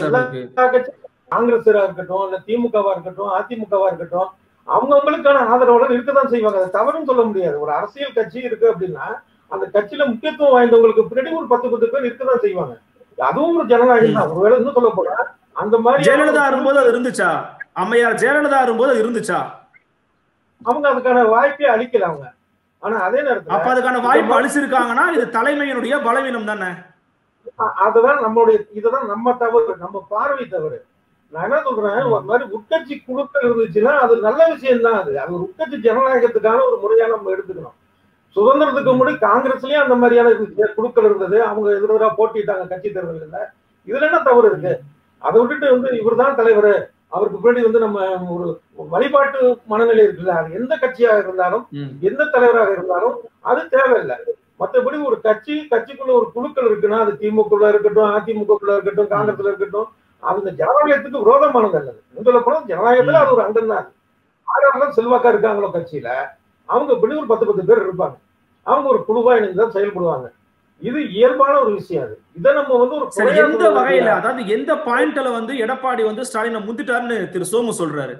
காங்கிரஸா இருக்கட்டும் இல்ல திமுகவா இருக்கட்டும் அதிமுகவா இருக்கட்டும் அவங்கவுங்களுக்கான ஆதரவாளர் இருக்கதான் செய்வாங்க. அதை தவறுன்னு சொல்ல முடியாது. ஒரு அரசியல் கட்சி இருக்கு அப்படின்னா அந்த கட்சியில முக்கியத்துவம் வாய்ந்தவங்களுக்கு பின்னாடி ஒரு பத்து பத்து பேர் இருக்கதான் செய்வாங்க. அதுவும் ஒரு ஜனநாயகம் தான். ஒருவேளை இன்னும் சொல்ல போனா அந்த மாதிரி ஜெயலலிதா இருக்கும்போது அது இருந்துச்சா? அம்மையார் ஜெயலலிதா இருக்கும்போது அது இருந்துச்சா? அவங்க அதுக்கான வாய்ப்பே அளிக்கல அவங்க. ஆனா அதே நேரத்துல அப்ப அதுக்கான வாய்ப்பு அளிச்சிருக்காங்கன்னா இது தலைமையினுடைய பலவீனம் தானே. அதுதான் நம்மளுடைய இதுதான் நம்ம தவறு, நம்ம பார்வை தவறு. நான் என்ன சொல்றேன், ஒரு மாதிரி உட்கட்சி குழுக்கள் இருந்துச்சுன்னா அது நல்ல விஷயம் தான். அது அது ஒரு உட்கட்சி ஜனநாயகத்துக்கான ஒரு முறையா நம்ம எடுத்துக்கணும். சுதந்திரத்துக்கு முன்னாடி காங்கிரஸ்லயும் அந்த மாதிரியான குழுக்கள் இருந்தது. அவங்க எதிராக போட்டிட்டாங்க கட்சி தேர்தல்கள்ல. இதுல என்ன தவறு இருக்கு? அதை விட்டுட்டு வந்து இவர் தான் தலைவர், அவருக்கு பின்னாடி வந்து நம்ம ஒரு வழிபாட்டு மனநிலை இருக்குல்ல, அது எந்த கட்சியாக இருந்தாலும் எந்த தலைவராக இருந்தாலும் அது தேவையில்லை. மற்றபடி ஒரு கட்சி கட்சிக்குள்ள ஒரு குழுக்கள் இருக்குன்னா அது திமுக இருக்கட்டும் அதிமுகக்குள்ள இருக்கட்டும் காங்கிரஸ்ல இருக்கட்டும் அது இந்த ஜனநாயகத்துக்கு விரோதமானது அல்லது. சொல்ல போனா ஜனநாயகத்துல அது ஒரு அங்கம் தான். ஆறாவது செல்வாக்கா இருக்காங்களோ கட்சியில அவங்க பின்னாடி ஒரு பத்து பத்து பேர் இருப்பாங்க. அவங்க ஒரு குழுவா இணைந்துதான் செயல்படுவாங்க. இது இயல்பான ஒரு விஷயம். அது இதை நம்ம வந்து ஒரு எந்த வகையில, அதாவது எந்த பாயிண்ட்ல வந்து எடப்பாடி வந்து ஸ்டாலினை முந்திட்டாருன்னு திரு சோமு சொல்றாரு.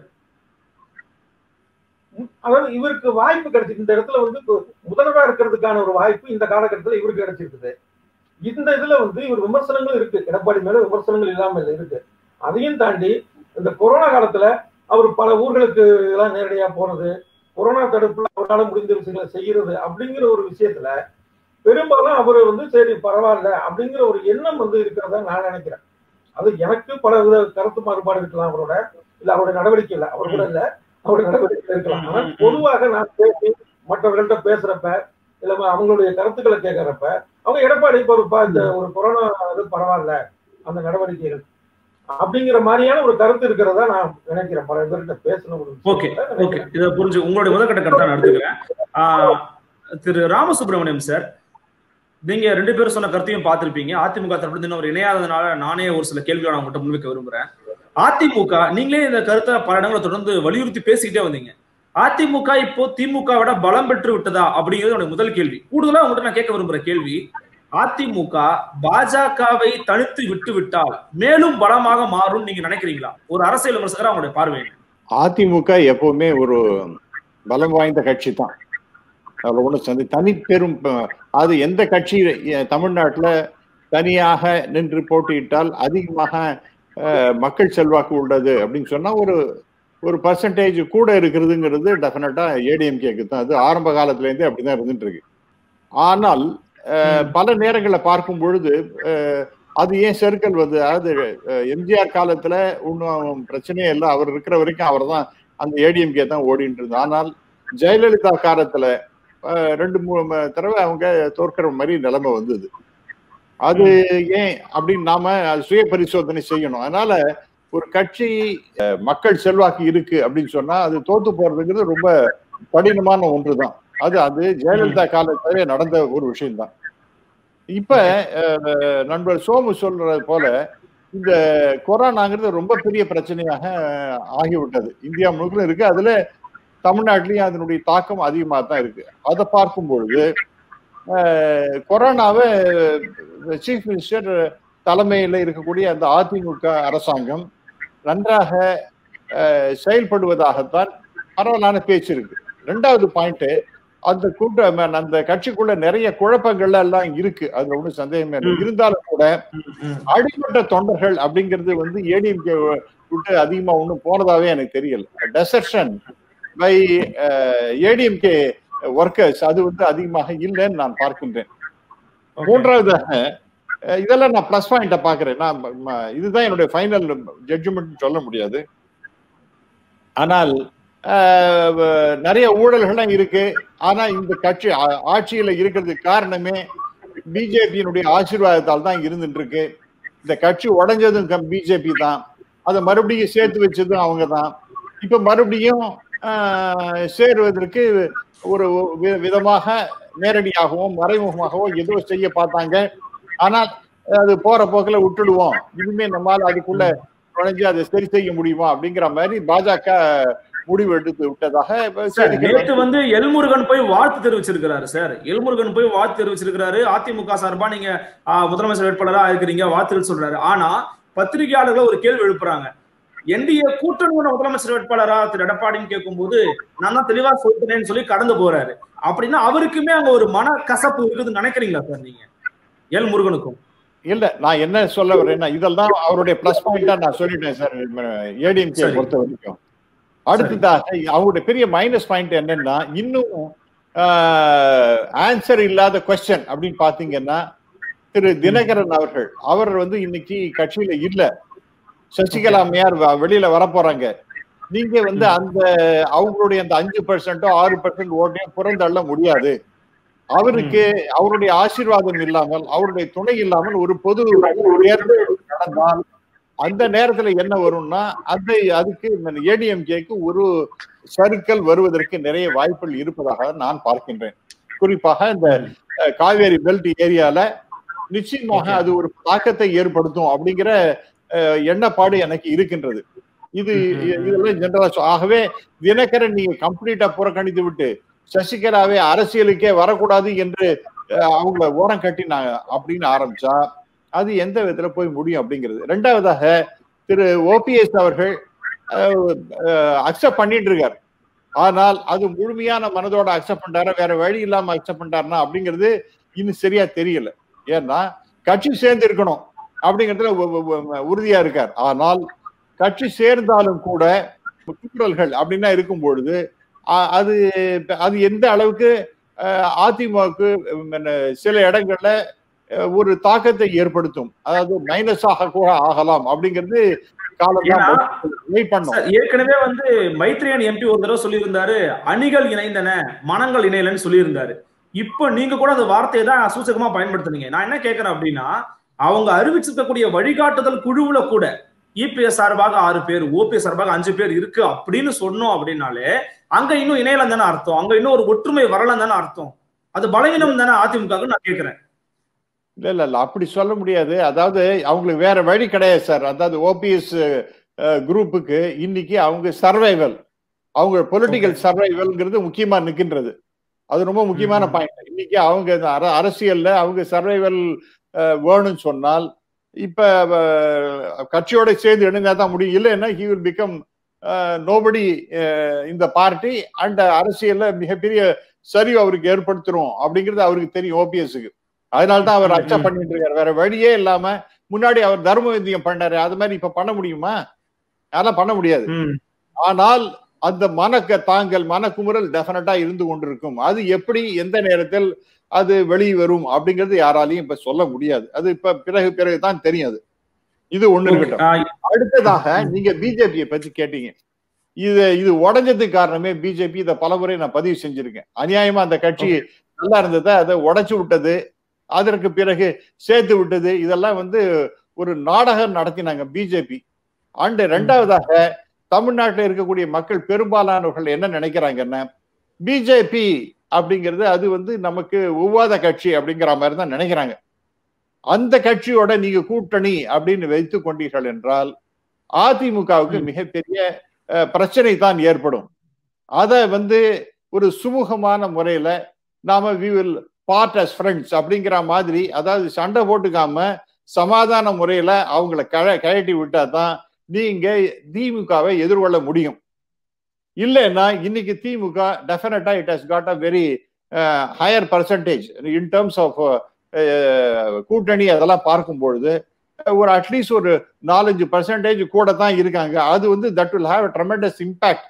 அதாவது இவருக்கு வாய்ப்பு கிடைச்சிருக்கு. இந்த இடத்துல வந்து முதல்வரா இருக்கிறதுக்கான ஒரு வாய்ப்பு இந்த காலகட்டத்தில் இவருக்கு கிடைச்சிருக்குது. இந்த இதுல வந்து இவர் விமர்சனங்கள் இருக்கு, எடப்பாடி மேல விமர்சனங்கள் இல்லாமல் இருக்கு. அதையும் தாண்டி இந்த கொரோனா காலத்துல அவர் பல ஊர்களுக்கு எல்லாம் நேரடியா போறது, கொரோனா தடுப்புல அவரால் முடிந்த விஷயங்களை செய்யறது அப்படிங்கிற ஒரு விஷயத்துல பெரும்பாலும் அவர் வந்து சரி பரவாயில்ல அப்படிங்கிற ஒரு எண்ணம் வந்து இருக்கிறதா நான் நினைக்கிறேன். அது எனக்கு பல வித கருத்து மாறுபாடு இருக்கலாம் அவரோட, இல்ல அவருடைய நடவடிக்கை இல்லை அவர் கூட இல்ல அவருடைய நடவடிக்கை இருக்கலாம். ஆனால் பொதுவாக நான் பேசி மற்றவர்கள்ட்ட பேசுறப்ப இல்ல அவங்களுடைய கருத்துக்களை கேட்கறப்ப அவங்க எடப்பாடி பொறுப்பா இந்த ஒரு கொரோனா இது பரவாயில்ல அந்த நடவடிக்கைகள் அப்படிங்கிற மாதிரியான ஒரு கருத்து இருக்கிறதா நான் நினைக்கிறேன். பல பேர்கிட்ட பேசணும். ஓகே ஓகே, இதை புரிஞ்சு உங்களுடைய முதற்கட்ட கருத்தை நான் எடுத்துக்கிறேன். திரு ராமசுப்ரமணியம் சார், நீங்க ரெண்டு பேரும் சொன்ன கருத்தையும் பார்த்திருப்பீங்க. அதிமுக தரப்பு இன்னும் ஒரு இணையாததுனால நானே ஒரு சில கேள்விகளை நான் உங்கள்கிட்ட முன்வைக்க விரும்புறேன். அதிமுக நீங்களே இந்த கருத்தை பல இடங்களை தொடர்ந்து வலியுறுத்தி பேசிக்கிட்டே வந்தீங்க. அதிமுக இப்போ திமுக விட பலம் பெற்று விட்டதா அப்படிங்கிறது முதல் கேள்வி. கூடுதலா உங்கள்கிட்ட நான் கேட்க விரும்புற கேள்வி, அதிமுக பாஜகவை தனித்து விட்டு விட்டால் மேலும் பலமாக மாறும் நீங்க நினைக்கிறீங்களா? ஒரு அரசியல் விமர்சகர் அவங்களுடைய பார்வை. அதிமுக எப்பவுமே ஒரு பலம் வாய்ந்த கட்சி தான். அதுல ஒண்ணு சந்தி தனி பெரும் அது எந்த கட்சி தமிழ்நாட்டுல தனியாக நின்று போட்டியிட்டால் அதிகமாக மக்கள் செல்வாக்கு உள்ளது அப்படின்னு சொன்னா ஒரு ஒரு பர்சன்டேஜ் கூட இருக்கிறதுங்கிறது டெஃபினட்டா ஏடிஎம்கேக்கு தான். அது ஆரம்ப காலத்துல இருந்தே அப்படிதான் இருந்துட்டு இருக்கு. ஆனால் பல நேரங்களில் பார்க்கும் பொழுது அது ஏன் சர்க்கிள் வந்து, அதாவது எம்ஜிஆர் காலத்துல ஒன்றும் பிரச்சனையே இல்லை, அவர் இருக்கிற வரைக்கும் அவர் தான் அந்த ஏடிஎம்கே தான் ஓடிட்டு இருந்தது. ஆனால் ஜெயலலிதா காலத்துல ரெண்டு மூணு தடவை அவங்க தோற்கிற மாதிரி நிலைமை வந்தது. அது ஏன் அப்படின்னு நாம சுய பரிசோதனை செய்யணும். அதனால ஒரு கட்சி மக்கள் செல்வாக்கு இருக்கு அப்படின்னு சொன்னா அது தோத்து போறதுங்கிறது ரொம்ப கடினமான ஒன்றுதான். அது அது ஜெயலலிதா காலத்திலே நடந்த ஒரு விஷயம்தான். இப்ப நண்பர் சோமு சொல்றது போல இந்த கொரோனாங்கிறது ரொம்ப பெரிய பிரச்சனையாக ஆகிவிட்டது. இந்தியா முழுக்க இருக்கு. அதுல தமிழ்நாட்டிலையும் அதனுடைய தாக்கம் அதிகமாக தான் இருக்கு. அதை பார்க்கும் பொழுது கொரோனாவை சீஃப் மினிஸ்டர் தலைமையில் இருக்கக்கூடிய அந்த அதிமுக அரசாங்கம் நன்றாக செயல்படுவதாகத்தான் பரவலான பேச்சு இருக்கு. ரெண்டாவது பாயிண்ட், அந்த கூட்டம் அந்த கட்சிக்குள்ள நிறைய குழப்பங்கள் எல்லாம் இருக்கு, அதுல ஒன்றும் சந்தேகமே இல்லை. இருந்தாலும் கூட அடிமட்ட தொண்டர்கள் அப்படிங்கிறது வந்து ஏடிஎம்கே விட்டு அதிகமா ஒன்றும் போனதாவே எனக்கு தெரியல. டெசர்ஷன் பை ஏடிஎம்கே ஒர்க்கர்ஸ் அது வந்து அதிகமாக இல்லைன்னு நான் பார்க்கின்றேன். மூன்றாவதாக இதெல்லாம் நான் பிளஸ் பாயிண்ட பாக்குறேன். நான் இதுதான் என்னுடைய ஃபைனல் ஜட்ஜ்மெண்ட் சொல்ல முடியாது. ஆனால் நிறைய ஊழல்கள்லாம் இருக்கு. ஆனா இந்த கட்சி ஆட்சியில இருக்கிறதுக்கு காரணமே பிஜேபியினுடைய ஆசீர்வாதத்தால் தான் இருந்துட்டு இருக்கு. இந்த கட்சி உடைஞ்சதும் பிஜேபி தான், அதை மறுபடியும் சேர்த்து வச்சதும் அவங்க தான். இப்ப மறுபடியும் சேருவதற்கு ஒரு விதமாக நேரடியாகவோ மறைமுகமாகவோ ஏதோ செய்ய பார்த்தாங்க. ஆனால் அது போற போக்கில் விட்டுடுவோம், இனிமே நம்மால் அதுக்குள்ள நுழைஞ்சு அதை சரி செய்ய முடியுமா அப்படிங்கிற மாதிரி பாஜக முடிவு எடுத்து விட்டதாக நேற்று வந்து எல்முருகன் போய் வாழ்த்து தெரிவிச்சிருக்கிறாரு. சார் எல்முருகன் போய் வாழ்த்து தெரிவிச்சிருக்கிறாரு. அதிமுக சார்பா நீங்க முதலமைச்சர் வேட்பாளரா இருக்கிறீங்க, வாழ்த்துகள் சொல்றாரு. ஆனா பத்திரிகையாளர்கள் ஒரு கேள்வி எழுப்புறாங்க, என்டிஏ கூட்டணியோட முதலமைச்சர் வேட்பாளரா திரு எடப்பாடின்னு கேட்கும் போது நான் தான் தெளிவா சொல்றேன்னு சொல்லி கடந்து போறாரு. அப்படின்னா அவருக்குமே அங்க ஒரு மன கசப்பு இருக்குதுன்னு நினைக்கிறீங்களா சார் நீங்க எல் முருகனுக்கும்? இல்ல, நான் என்ன சொல்ல வரேன்னா இதெல்லாம் அவருடைய பிளஸ் பாயிண்டா நான் சொல்லிட்டேன் சார் ஏடிஎம்கே பொறுத்த வரைக்கும். அடுத்ததாக அவங்களுடைய பெரிய மைனஸ் பாயிண்ட் என்னன்னா, இன்னும் ஆன்சர் இல்லாத கொஸ்டின் அப்படின்னு பாத்தீங்கன்னா திரு தினகரன் அவர்கள், அவர் வந்து இன்னைக்கு கட்சியில இல்ல. சசிகலா அம்மையார் வெளியில வர போறாங்க. நீங்க வந்து அந்த அவங்களுடைய அந்த அஞ்சு பர்சன்டோ ஆறு பர்சன்ட் ஓட்டையும் புறந்தள்ள முடியாது. அவருக்கு அவருடைய ஆசீர்வாதம் இல்லாமல் அவருடைய துணை இல்லாமல் ஒரு பொது தேர்தல் நடந்தால் அந்த நேரத்துல என்ன வரும்னா அந்த அதுக்கு ஏடிஎம்கேக்கு ஒரு சறுக்கல் வருவதற்கு நிறைய வாய்ப்புகள் இருப்பதாக நான் பார்க்கின்றேன். குறிப்பாக இந்த காவேரி பெல்ட் ஏரியால நிச்சயமாக அது ஒரு தாக்கத்தை ஏற்படுத்தும் அப்படிங்கிற எண்ணப்பாடு எனக்கு இருக்கின்றது. இது இதெல்லாம் ஜெனரலா. ஆகவே தினகரன் நீங்க கம்ப்ளீட்டா புறக்கணித்து விட்டு சசிகலாவே அரசியலுக்கே வரக்கூடாது என்று அவங்கள ஓரம் கட்டினாங்க அப்படின்னு ஆரம்பிச்சா அது எந்த விதத்துல போய் முடியும் அப்படிங்கிறது. ரெண்டாவதாக திரு ஓபிஎஸ் அவர்கள் அக்செப்ட் பண்ணிட்டு இருக்காரு. ஆனால் அது முழுமையான மனதோட அக்செப்ட் பண்றாரா, வேற வழி இல்லாம அக்செப்ட் பண்றாருனா அப்படிங்கிறது இன்னும் சரியா தெரியல. ஏன்னா கட்சி சேர்ந்து இருக்கணும் அப்படிங்கிறதுல உறுதியா இருக்கார். ஆனால் கட்சி சேர்ந்தாலும் கூட குற்றல்கள் அப்படின்னா இருக்கும் பொழுது அது அது எந்த அளவுக்கு அதிமுகவுக்கு சில இடங்கள்ல ஒரு தாக்கத்தை ஏற்படுத்தும், அதாவது மைனஸாக கூட ஆகலாம் அப்படிங்கிறது ஏற்கனவே வந்து மைத்ரேயன் எம்பி ஒரு தடவை சொல்லியிருந்தாரு, அணிகள் இணைந்தன மனங்கள் இணையலன்னு சொல்லியிருந்தாரு. இப்ப நீங்க கூட அந்த வார்த்தையை தான் சூசகமா பயன்படுத்துனீங்க. நான் என்ன கேட்கிறேன் அப்படின்னா, அவங்க அறிவிச்சிருக்கக்கூடிய வழிகாட்டுதல் குழுவுல கூட இபிஎஸ் சார்பாக ஆறு பேர், ஓபிஎஸ் சார்பாக அஞ்சு பேர் இருக்கு அப்படின்னு சொன்னோம் அப்படின்னாலே அங்க இன்னும் இணையலம் தானே அர்த்தம், அங்க இன்னும் ஒரு ஒற்றுமை வரலாம் தானே அர்த்தம். அது பலவீனம் தானே அதிமுக நான் கேட்கிறேன். இல்ல இல்ல இல்ல அப்படி சொல்ல முடியாது. அதாவது அவங்களுக்கு வேற வழி கிடையாது சார். அதாவது ஓபிஎஸ் குரூப்புக்கு இன்னைக்கு அவங்க சர்வைவல், அவங்க பொலிட்டிக்கல் சர்வைவல்ங்கிறது முக்கியமா நிற்கின்றது. அது ரொம்ப முக்கியமான பாயிண்ட். இன்னைக்கு அவங்க அரசியல்ல அவங்க சர்வைவல் வேணும்னு சொன்னால் இப்ப கட்சியோட சேர்ந்து இணைந்தா தான் முடியும். இல்லைன்னா ஹி வில் பிகம் நோபடி இந்த பார்ட்டி அண்ட் அரசியல்ல மிகப்பெரிய சரிவு அவருக்கு ஏற்படுத்துறோம் அப்படிங்கிறது அவருக்கு தெரியும் ஓபிஎஸ்க்கு. அதனால்தான் அவர் அக்செப்ட் பண்ணிட்டு இருக்காரு. வேற வழியே இல்லாம முன்னாடி அவர் தர்ம விந்தியம் பண்ணாரு, அது மாதிரி இப்ப பண்ண முடியுமா? அதெல்லாம் பண்ண முடியாது. ஆனால் அந்த மனக்க தாங்கல் மனக்குமுறல் டெஃபினட்டா இருந்து கொண்டிருக்கும். அது எப்படி எந்த நேரத்தில் அது வெளியே வரும் அப்படிங்கிறது யாராலையும் இப்ப சொல்ல முடியாது. அது இப்ப பிறகு பிறகுதான் தெரியும். அது இது ஒண்ணு இருக்கட்டும். அடுத்ததாக நீங்க பிஜேபியை பத்தி கேட்டீங்க. இது இது உடைஞ்சதுக்கு காரணமே பிஜேபி. இதை பலமுறை நான் பதிவு செஞ்சிருக்கேன். அநியாயமா அந்த கட்சி நல்லா இருந்ததை அதை உடைச்சு விட்டது, அதற்கு பிறகு சேர்த்து விட்டது, இதெல்லாம் வந்து ஒரு நாடகம் நடத்தினாங்க பிஜேபி. அண்டு ரெண்டாவதாக தமிழ்நாட்டில் இருக்கக்கூடிய மக்கள் பெரும்பாலானவர்கள் என்ன நினைக்கிறாங்கன்னா, பிஜேபி அப்படிங்கிறது அது வந்து நமக்கு ஒவ்வாத கட்சி அப்படிங்கிற மாதிரி தான் நினைக்கிறாங்க. அந்த கட்சியோட நீங்க கூட்டணி அப்படின்னு வைத்து கொண்டீர்கள் என்றால் அதிமுகவுக்கு மிகப்பெரிய பிரச்சனை தான் ஏற்படும். அத வந்து ஒரு சுமூகமான முறையில நாம we will part as friends அப்படிங்கிற மாதிரி, அதாவது சண்டை போட்டுக்காம சமாதான முறையில அவங்களை கழ கழட்டி விட்டா தான் நீங்க திமுகவை எதிர்கொள்ள முடியும். இல்லைன்னா இன்னைக்கு DMK definitely it has got a very higher percentage in terms of கூட்டணி. அதெல்லாம் பார்க்கும் பொழுது ஒரு அட்லீஸ்ட் ஒரு நாலஞ்சு பர்சன்டேஜ் கூட தான் இருக்காங்க. அது வந்து that will have tremendous impact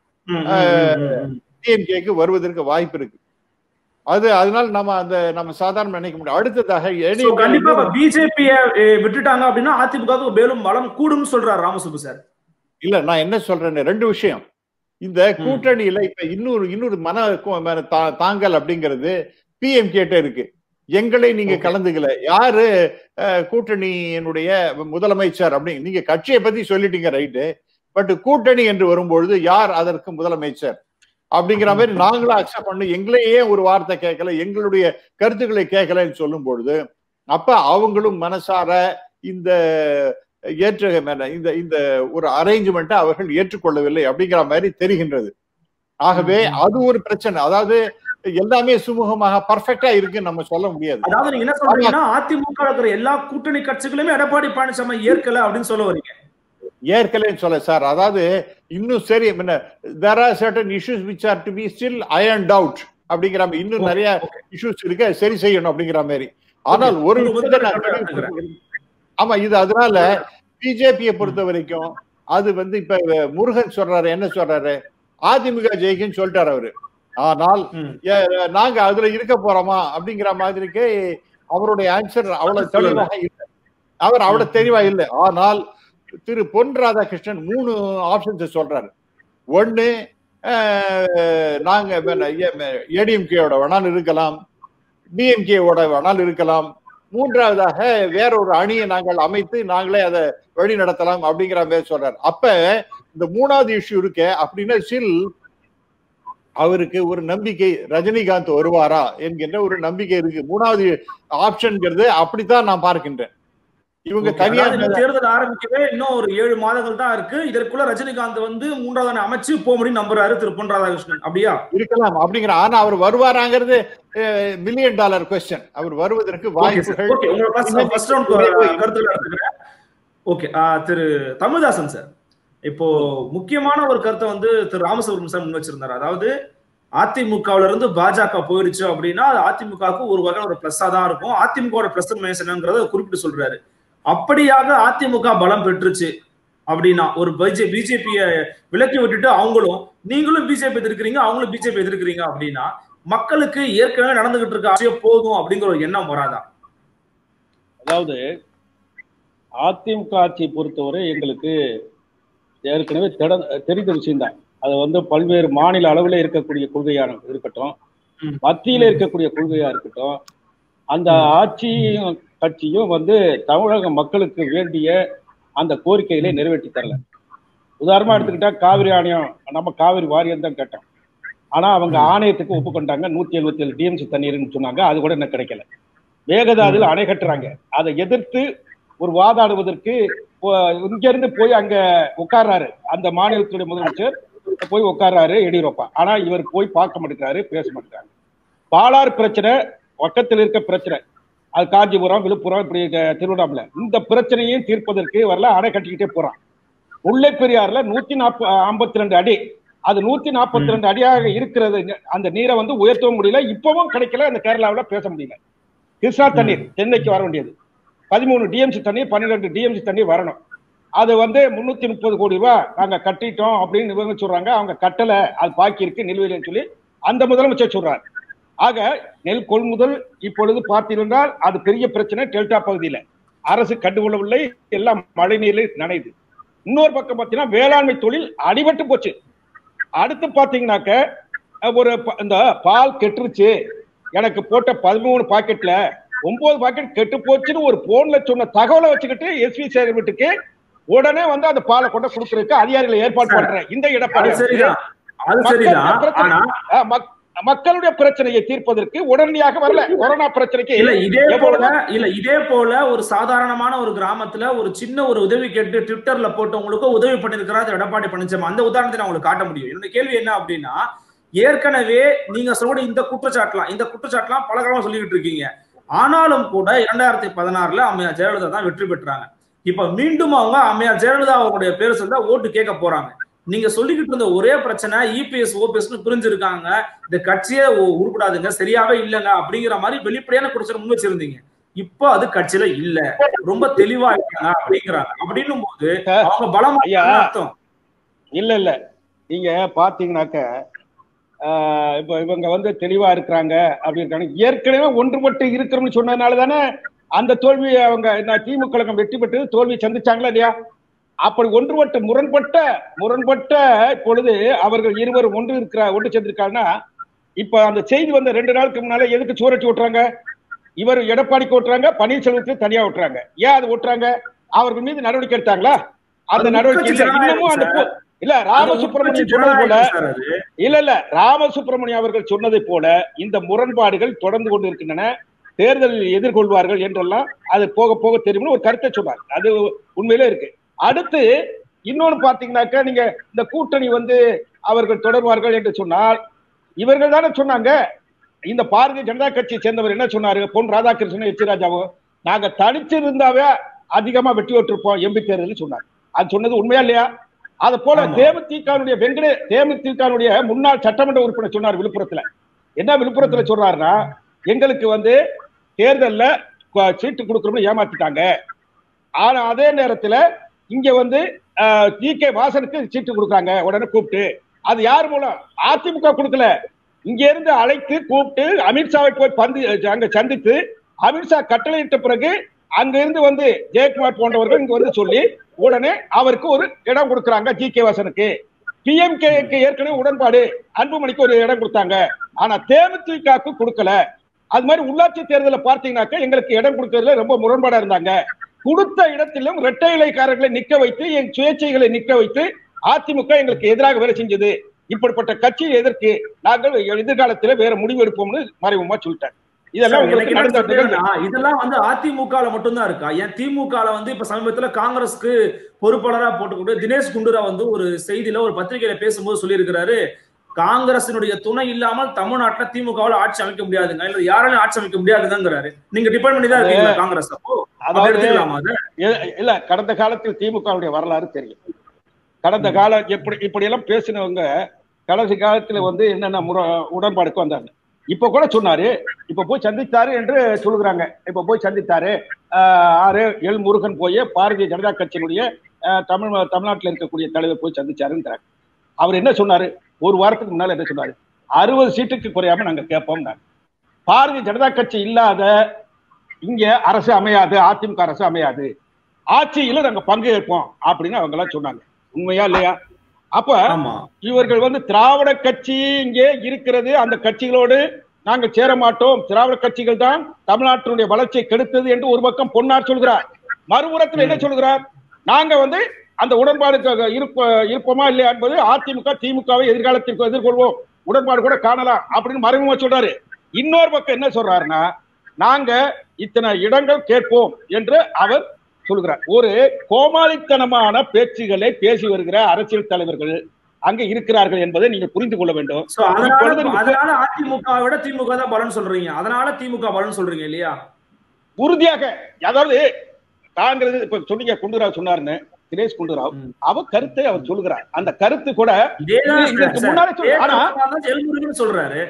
டிஎம்கேக்கு வருவதற்கு வாய்ப்பு இருக்கு. அது அதனால நம்ம அந்த நம்ம சாதாரண நினைக்க முடியும். அடுத்ததாக கண்டிப்பா பிஜேபியை விட்டுட்டாங்க அப்படின்னா அதிமுக மேலும் பலம் கூடும் சொல்றாரு ராமசுப்பு சார். இல்ல, நான் என்ன சொல்றேன்னு ரெண்டு விஷயம். இந்த கூட்டணியில இப்ப இன்னொரு இன்னொரு மன தாங்கல் அப்படிங்கிறது பிஎம் கேட்ட இருக்கு. எங்களை நீங்க கலந்துக்கல, யாரு கூட்டணியினுடைய முதலமைச்சர் அப்படின்னு நீங்க கட்சியை பத்தி சொல்லிட்டீங்க, ரைட்டு. பட் கூட்டணி என்று வரும்பொழுது யார் அதற்கு முதலமைச்சர் அப்படிங்கிற மாதிரி நாங்களும் அக்செப்ட் பண்ணு, எங்களையே ஒரு வார்த்தை கேட்கல, எங்களுடைய கருத்துக்களை கேட்கலன்னு சொல்லும் பொழுது அப்ப அவங்களும் மனசார இந்த ஏற்ற இந்த இந்த ஒரு அரேஞ்ச்மெண்ட்டை அவர்கள் ஏற்றுக்கொள்ளவில்லை அப்படிங்கிற மாதிரி தெரிகின்றது. ஆகவே அது ஒரு பிரச்சனை. அதாவது எல்லாமே சுமூகமாக பர்ஃபெக்டா இருக்குன்னு நம்ம சொல்ல முடியாது. அதாவது நீங்க என்ன சொல்றீங்கன்னா அதிமுக இருக்கிற எல்லா கூட்டணி கட்சிகளுமே எடப்பாடி பழனிசாமி ஏற்கல அப்படின்னு சொல்ல வரீங்க? ஏற்கலன்னு சொல்ல சார். அதாவது இன்னும் சரி, there are certain issues which are to be still ironed out அப்படிங்கிற இன்னும் நிறைய இஷ்யூஸ் இருக்கு, சரி செய்யணும் அப்படிங்கிற மாதிரி. ஆனால் ஒரு ஆமா, இது அதனால பிஜேபியை பொறுத்த வரைக்கும் அது வந்து இப்ப முருகன் சொல்றாரு, என்ன சொல்றாரு, அதிமுக ஜெயிக்குன்னு சொல்லிட்டாரு அவரு. ஆனால் நாங்க அதுல இருக்க போறோமா அப்படிங்கிற மாதிரிக்கு அவருடைய ஆன்சர் அவ்வளவு தெளிவாக இல்லை. அவர் அவ்வளவு தெளிவா இல்லை. ஆனால் திரு பொன் ராதாகிருஷ்ணன் மூணு ஆப்ஷன்ஸ் சொல்றாரு. ஒண்ணு, நாங்க ஏடிஎம்கேயோட வேணாலும் இருக்கலாம், டிஎம்கேவோட வேணாலும் இருக்கலாம், மூன்றாவதாக வேற ஒரு அணியை நாங்கள் அமைத்து நாங்களே அதை வழி நடத்தலாம் அப்படிங்கிற மாதிரி சொல்றாரு. அப்ப இந்த மூணாவது இஷ்யூ இருக்க அப்படின்னா ஸ்டில் அவருக்கு ஒரு நம்பிக்கை, ரஜினிகாந்த் வருவாரா என்கின்ற ஒரு நம்பிக்கை இருக்கு. மூணாவது ஆப்ஷன்ங்கிறது அப்படித்தான் நான் பார்க்கின்றேன். இவங்க தனியா தேர்தல் ஆரம்பிக்கவே இன்னும் ஒரு ஏழு மாதங்கள் தான் இருக்கு. இதற்குள்ள ரஜினிகாந்த் வந்து மூன்றாவது அமைச்சு போக முடியும் நம்புறாரு திரு பொன் ராதாகிருஷ்ணன். அப்படியா? இருக்கலாம் அப்படிங்கிற. ஆனா அவர் வருவாராங்கிறது மில்லியன் டாலர் கொஸ்டின். அவர் வருவதற்கு வாய்ப்புகள். ஓகே, திரு தமிழ்தாசன் சார், இப்போ முக்கியமான ஒரு கருத்தை வந்து திரு ராமசுப்ரமணியன் சார் முன் வச்சிருந்தாரு. அதாவது அதிமுகவுல இருந்து பாஜக போயிருச்சு அப்படின்னா அதிமுகவுக்கு ஒரு வகை ஒரு பிளஸ்ஸா தான் இருக்கும். அதிமுக பிளஸ் மைனஸ் என்னங்கிறத குறிப்பிட்டு சொல்றாரு. அப்படியாக அதிமுக பலம் பெற்றுச்சு அப்படின்னா ஒரு பிஜேபியை விலக்கி விட்டுட்டு அவங்களும் நீங்களும் பிஜேபி எதிர்க்கிறீங்க, அவங்களும் பிஜேபி எதிர்க்கிறீங்க அப்படின்னா மக்களுக்கு ஏற்கனவே நடந்துகிட்டு இருக்க ஆட்சியே போதும் அப்படிங்கிற ஒரு எண்ணம் வராதா? அதாவது அதிமுக ஆட்சியை பொறுத்தவரை எங்களுக்கு ஏற்கனவே தெரிந்த விஷயம்தான். அது வந்து பல்வேறு மாநில அளவில் இருக்கக்கூடிய கொள்கையான இருக்கட்டும், மத்தியில இருக்கக்கூடிய கொள்கையா இருக்கட்டும், அந்த ஆட்சியும் கட்சியும் வந்து தமிழக மக்களுக்கு வேண்டிய அந்த கோரிக்கைகளை நிறைவேற்றி தரல. உதாரணமா எடுத்துக்கிட்டா காவிரி ஆணையம், நம்ம காவிரி வாரியம் தான் கேட்டோம். ஆனா அவங்க ஆணையத்துக்கு ஒப்புக்கொண்டாங்க. நூத்தி எழுபத்தி ஏழு டிஎம்சி தண்ணீர்னு சொன்னாங்க, அது கூட என்ன கிடைக்கல. மேகதாதுல அணை கட்டுறாங்க, அதை எதிர்த்து ஒரு வாதாடுவதற்கு இங்க இருந்து போய் அங்க உட்கார்றாரு அந்த மாநிலத்துடைய முதலமைச்சர், போய் உட்கார்றாரு எடியூரப்பா. ஆனா இவர் போய் பார்க்க மாட்டேங்கிறாரு, பேச மாட்டேங்கிறாங்க. பாலாறு பிரச்சனை பக்கத்தில் இருக்க பிரச்சனை, அது காஞ்சிபுரம், விழுப்புரம், இப்படி திருவண்ணாமலை, இந்த பிரச்சனையும் தீர்ப்பதற்கு வரல, அணை கட்டிக்கிட்டே போறான். முல்லை பெரியாறுல நூத்தி நாற்ப ஐம்பத்தி ரெண்டு அடி, அது நூத்தி நாற்பத்தி ரெண்டு அடியாக இருக்கிறது. அந்த நீரை வந்து உயர்த்தவும் முடியல, இப்பவும் கிடைக்கல. அந்த கேரளாவில் பேச முடியல. கிருஷ்ணா தண்ணீர் சென்னைக்கு வர வேண்டியது பதிமூணு டிஎம்சி தண்ணீர், பன்னிரெண்டு டிஎம்சி தண்ணீர் வரணும். அது வந்து முன்னூத்தி முப்பது கோடி ரூபாய் நாங்க கட்டிட்டோம் அப்படின்னு இவங்க சொல்றாங்க. அவங்க கட்டல, அது பாக்கி இருக்கு நிலுவையில் சொல்லி அந்த முதலமைச்சர் சொல்றாரு. ஆக நெல் கொள்முதல் இப்பொழுது பார்த்தீர்கள், அது பெரிய பிரச்சனை. டெல்டா பகுதியில அரசு கண்டுகொள்ளவில்லை, எல்லாம் மழை நீரில் நனையுது. இன்னொரு பக்கம் பாத்தீங்கன்னா வேளாண்மை தொழில் அடிபட்டு போச்சு. அடுத்து பாத்தீங்கன்னாக்க ஒரு இந்த பால் கெட்டுருச்சு, எனக்கு போட்ட பதிமூணு பாக்கெட்ல ஒன்பது பாக்கெட் கெட்டு போச்சுன்னு ஒரு போன்ல சொன்ன தகவலை வச்சுக்கிட்டு எஸ்வி சேகர் வீட்டுக்கு உடனே வந்து அந்த பாலை கொண்டு கொடுக்கறதுக்கு அதிகாரிகளை ஏற்பாடு பண்ற இந்த எடப்பாடி மக்களுடைய பிரச்சனையை தீர்ப்பதற்கு உடனடியாக வரல. கொரோனா பிரச்சனைக்கு இல்ல இதே போல இல்ல இதே போல ஒரு சாதாரணமான ஒரு கிராமத்துல ஒரு சின்ன ஒரு உதவி கேட்டு ட்விட்டர்ல போட்டவங்களுக்கு உதவி பண்ணிருக்கிறார் எடப்பாடி பழனிசாமி. அந்த உதாரணத்தை நான் உங்களுக்கு காட்ட முடியும். என்னோட கேள்வி என்ன அப்படின்னா, ஏற்கனவே நீங்க சொல்ற இந்த குற்றச்சாட்டுலாம் இந்த குற்றச்சாட்டுலாம் பல காலமா சொல்லிக்கிட்டு இருக்கீங்க. ஆனாலும் கூட இரண்டாயிரத்தி பதினாறுல அம்மையார் ஜெயலலிதா தான் வெற்றி பெற்றாங்க. இப்ப மீண்டும் அவங்க அம்மையார் ஜெயலலிதா அவங்களுடைய பேர் சொல்ல ஓட்டு கேட்க போறாங்க. நீங்க சொல்லிக்கிட்டு இருந்த ஒரே பிரச்சனை இபிஎஸ் ஓபிஎஸ் பிரிஞ்சிருக்காங்க, இந்த கட்சியே உருப்படாதுங்க, சரியாவே இல்லைங்க அப்படிங்கிற மாதிரி வெளிப்படையான குற்றச்சாட்டு முன் வச்சிருந்தீங்க. இப்போ அது கட்சியில இல்ல, ரொம்ப தெளிவா இருக்காங்க அப்படிங்கிறாங்க. அப்படின்னும் போது அவங்க பலமா அர்த்தம் இல்ல இல்ல நீங்க பாத்தீங்கன்னாக்க இப்ப இவங்க வந்து தெளிவா இருக்கிறாங்க அப்படி இருக்காங்க. ஏற்கனவே ஒன்றுபட்டு இருக்கிறோம்னு சொன்னதுனால தானே அந்த தோல்வி அவங்க திமுக கழகம் வெற்றி பெற்றது, தோல்வி சந்திச்சாங்களா இல்லையா? அப்படி ஒன்றுபட்ட முரண்பட்ட முரண்பட்ட பொழுது அவர்கள் இருவர் ஒன்று இருக்கிற ஒன்று சேர்ந்திருக்காங்கன்னா இப்ப அந்த செய்தி வந்து ரெண்டு நாளுக்கு முன்னால எதுக்கு சூரட்டி ஓட்டுறாங்க? இவர் எடப்பாடிக்கு ஓட்டுறாங்க, பன்னீர்செல்வத்துக்கு தனியா ஓட்டுறாங்க. ஏன் அது ஓட்டுறாங்க? அவர்கள் மீது நடவடிக்கை எடுத்தாங்களா? அந்த நடவடிக்கை இன்னமும் அந்த இல்ல ராமசுப்ரமணியன் சொன்னது போல இல்ல இல்ல ராமசுப்ரமணியன் அவர்கள் சொன்னதை போல இந்த முரண்பாடுகள் தொடர்ந்து கொண்டு இருக்கின்றன, தேர்தலில் எதிர்கொள்வார்கள் என்றெல்லாம் அது போக போக தெரியும்னு ஒரு கருத்தை சொன்னார். அது உண்மையிலே இருக்கு. அடுத்து இன்னொன்னு பாத்தீங்கன்னாக்கா நீங்க இந்த கூட்டணி வந்து அவர்கள் தொடர்வார்கள் என்று சொன்னால் இவர்கள் தானே சொன்னாங்க. இந்த பாரதிய ஜனதா கட்சியை சேர்ந்தவர் என்ன சொன்னாரு? பொன் ராதாகிருஷ்ணன் எச் ராஜாவோ நாங்க தனிச்சிருந்தாவே அதிகமா வெற்றி பெற்றிருப்போம் எம்பி தேர்தல் சொன்னார். அது சொன்னது உண்மையா இல்லையா? அது போல தேமுதிகனுடைய வெங்கடே தேமுதிகனுடைய முன்னாள் சட்டமன்ற உறுப்பினர் சொன்னார் விழுப்புரத்துல. என்ன விழுப்புரத்துல சொல்றாருன்னா, எங்களுக்கு வந்து தேர்தல்ல சீட்டு கொடுக்கணும்னு ஏமாத்திட்டாங்க, ஆனா அதே நேரத்துல இங்க வந்து ஜி கே வாசனுக்கு சீட்டு கொடுக்குறாங்க உடனே கூப்பிட்டு. அது யார் மூலம்? அதிமுக கொடுக்கல, இங்க இருந்து அழைத்து கூப்பிட்டு அமித்ஷாவை போய் பந்து அங்க சந்தித்து அமித்ஷா கட்டளையிட்ட பிறகு அங்க இருந்து வந்து ஜெயக்குமார் போன்றவர்கள் இங்க வந்து சொல்லி உடனே அவருக்கு ஒரு இடம் கொடுக்குறாங்க. ஜி கே வாசனுக்கு பிஎம்கேக்கு ஏற்கனவே உடன்பாடு, அன்புமணிக்கு ஒரு இடம் கொடுத்தாங்க, ஆனா தேமுதிகக்கு கொடுக்கல. அது மாதிரி உள்ளாட்சி தேர்தலில் பார்த்தீங்கன்னாக்க எங்களுக்கு இடம் கொடுக்கறதுல ரொம்ப முரண்பாடா இருந்தாங்க. கொடுத்த இடத்திலும் இரட்டை இலைக்காரர்களை நிக்க வைத்து என் சுயேட்சைகளை நிக்க வைத்து அதிமுக எங்களுக்கு எதிராக வேலை செஞ்சது. இப்படிப்பட்ட கட்சியை எதற்கு நாங்கள் எதிர்காலத்துல வேற முடிவு எடுப்போம்னு மறைமுகமா சொல்லிட்டாங்க. இதெல்லாம் இதெல்லாம் வந்து அதிமுக மட்டும்தான் இருக்கா? ஏன் திமுக வந்து இப்ப சமீபத்துல காங்கிரஸ்க்கு பொறுப்பாளரா போட்டுக்கிட்டு தினேஷ் குண்டுராவ் வந்து ஒரு செய்தியில ஒரு பத்திரிகையில பேசும்போது சொல்லி இருக்கிறாரு, காங்கிரசினுடைய துணை இல்லாமல் தமிழ்நாட்டுல திமுகவால் ஆட்சி அமைக்க முடியாதுங்க, இல்ல யாராலும் ஆட்சி அமைக்க முடியாதுங்கிறாரு. நீங்க டிபெண்ட் பண்ணி தான் இருக்கீங்களா காங்கிரஸ்? அப்போ இல்ல கடந்த காலத்தில் திமுகவுடைய வரலாறு தெரியும். கடந்த காலம் எப்படி இப்படி எல்லாம் பேசினவங்க கடைசி காலத்துல வந்து என்னென்ன முறை உடன்பாடுக்கு வந்தாங்க. இப்ப கூட சொன்னாரு, இப்ப போய் சந்தித்தாரு என்று சொல்லுகிறாங்க. இப்ப போய் சந்தித்தாரு ஆறு எல் முருகன் போய் பாரதிய ஜனதா கட்சியினுடைய தமிழ் தமிழ்நாட்டில் இருக்கக்கூடிய தலைவர் போய் சந்திச்சாருன்றாங்க. அவர் என்ன சொன்னாரு? ஒரு வாரத்துக்கு முன்னால என்ன சொன்னாரு? அறுபது சீட்டுக்கு குறையாம நாங்க கேட்போம். பாரதிய ஜனதா கட்சி இல்லாத இங்க அரசு அமையாது, அதிமுக அரசு அமையாது, ஆட்சியில நாங்க பங்கேற்போம் அப்படின்னு அவங்க எல்லாம் சொன்னாங்க. உண்மையா இல்லையா? அப்ப இவர்கள் வந்து திராவிட கட்சி இங்கே இருக்கிறது, அந்த கட்சிகளோடு நாங்கள் சேர மாட்டோம், திராவிட கட்சிகள் தான் தமிழ்நாட்டினுடைய வளர்ச்சியை கெடுத்தது என்று ஒரு பக்கம் பொன்னார் சொல்கிறார். மறுபுறத்தில் என்ன சொல்கிறார்? நாங்க வந்து அந்த உடன்பாடு இருப்ப இருப்போமா இல்லையா என்பது அதிமுக திமுகவை எதிர்காலத்திற்கு எதிர்கொள்வோம், உடன்பாடு கூட காணலாம் அப்படின்னு மறைமுகமா சொல்றாரு. இன்னொரு பக்கம் என்ன சொல்றாருன்னா, நாங்க இத்தனை இடங்கள் கேட்போம் என்று அவர் சொல்கிறார். ஒரு கோமாளித்தனமான பேச்சுகளை பேசி வருகிற அரசியல் தலைவர்கள் அங்க இருக்கிறார்கள் என்பதை நீங்க புரிந்து கொள்ள வேண்டும். அதனால அதிமுக விட திமுக தான் பலன் சொல்றீங்க, அதனால திமுக பலன் சொல்றீங்க இல்லையா? உறுதியாக. அதாவது காங்கிரஸ் இப்ப சொன்னீங்க குண்டுராவ் சொன்னாருன்னு, தினேஷ் குண்டுராவ் அவர் கருத்தை அவர் சொல்லுகிறார். அந்த கருத்து கூட சொல்றாரு.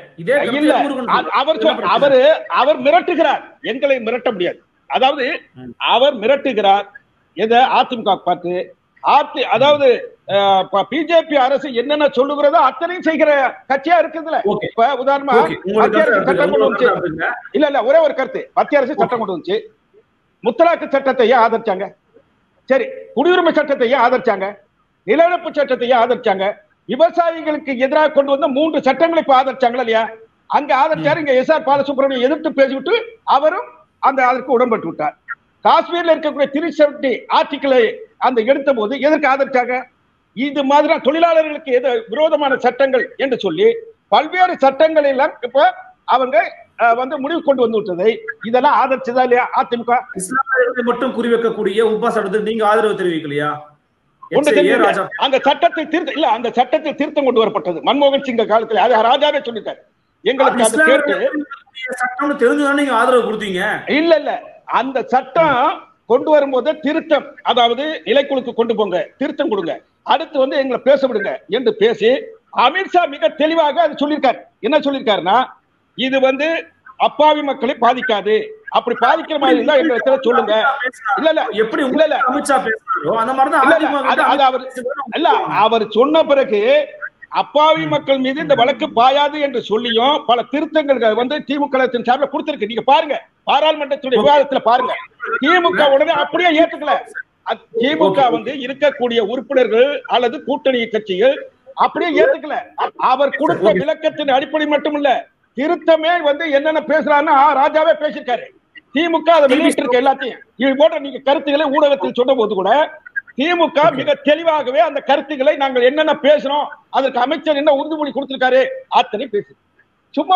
அவரு அவர் மிரட்டுகிறார், எங்களை மிரட்ட முடியாது. அதாவது அவர் மிரட்டுகிறார் எதை? அதிமுக பார்த்து. ஆத்தி அதாவது பிஜேபி அரசு என்னென்ன சொல்லுகிறதோ அத்தனையும் செய்கிற கட்சியா இருக்குதுல. இப்ப உதாரணமா மத்திய அரசு சட்டம் கொண்டு வந்துச்சு, இல்ல இல்ல ஒரே ஒரு கருத்து, மத்திய அரசு சட்டம் கொண்டு வந்துச்சு, முத்தலாக்கு சட்டத்தை ஏன் ஆதரிச்சாங்க? சரி, குடியுரிமை சட்டத்தையே ஆதரிச்சாங்க, நிலநடுப்பு சட்டத்தையே ஆதரிச்சாங்க, விவசாயிகளுக்கு எதிராக கொண்டு வந்த மூன்று சட்டங்களை இப்ப ஆதரிச்சாங்களா இல்லையா? அங்க ஆதரிச்சாரு. இங்க எஸ் ஆர் பாலசுப்ரமணியம் எதிர்த்து பேசிவிட்டு அவரும் அந்த அதற்கு உடன்பட்டு விட்டார். காஷ்மீர்ல இருக்கக்கூடிய த்ரீ செவன்டி ஆர்டிகிளை அந்த எடுத்த போது எதற்கு ஆதரிச்சாங்க? இது மாதிரி தொழிலாளர்களுக்கு எது விரோதமான சட்டங்கள் என்று சொல்லி பல்வேறு சட்டங்கள் எல்லாம் இப்ப அவங்க வந்து முடிவு கொண்டு வந்து விட்டதை இதெல்லாம் ஆதரிச்சதா இல்லையா அதிமுக? இஸ்லாமியர்களை மட்டும் குறிவைக்கக்கூடிய உபா சட்டத்துக்கு நீங்க ஆதரவு தெரிவிக்கலையா? அந்த சட்டத்தை திருத்த இல்ல, அந்த சட்டத்தில் திருத்தம் கொண்டு வரப்பட்டது மன்மோகன் சிங் காலத்தில். அது ராஜாவே சொல்லிட்டாரு. எங்களுக்கு அது கேட்டு சட்டம் தெரிஞ்சுதான் நீங்க ஆதரவு கொடுத்தீங்க. இல்ல இல்ல, அந்த சட்டம் கொண்டு வரும்போது திருத்தம், அதாவது இலைக்குழுக்கு கொண்டு போங்க, திருத்தம் கொடுங்க, அடுத்து வந்து எங்களை பேச விடுங்க என்று பேசி அமித்ஷா மிக தெளிவாக அது சொல்லியிருக்காரு. என்ன சொல்லியிருக்காருன்னா, இது வந்து அப்பாவி மக்களை பாதிக்காது, அப்படி பாதிக்கிற மாதிரி இருந்தா எங்க சொல்லுங்க. இல்ல இல்ல எப்படி இல்ல இல்ல அமித்ஷா பேசுறாரோ அந்த மாதிரி தான் அவர் இல்ல, அவர் சொன்ன பிறகு அப்பாவி மக்கள் மீது இந்த வழக்கு பாயாது என்று சொல்லியும் பல திருத்தங்கள் வந்து திமுக சார்பில் கொடுத்திருக்கு. நீங்க பாருங்க, பாராளுமன்றத்துடைய விவாதத்துல பாருங்க. திமுக உடனே அப்படியே ஏற்றுக்கல. திமுக வந்து இருக்கக்கூடிய உறுப்பினர்கள் அல்லது கூட்டணி கட்சிகள் அப்படியே ஏத்துக்கல. அவர் கொடுத்த விளக்கத்தின் அடிப்படை மட்டும் இல்ல, திருத்தமே வந்து என்னென்ன பேசுறாருன்னா ராஜாவே பேசியிருக்காரு. திமுக அதை வெளியிட்டு இருக்க எல்லாத்தையும் இது போன்ற நீங்க கருத்துக்களை ஊடகத்தில் சொன்ன போது கூட திமுக மிக தெளிவாகவே அந்த கருத்துக்களை நாங்கள் என்னென்ன பேசுறோம், அதற்கு அமைச்சர் என்ன உறுதிமொழி கொடுத்திருக்காரு அத்தனை பேசு சும்மா.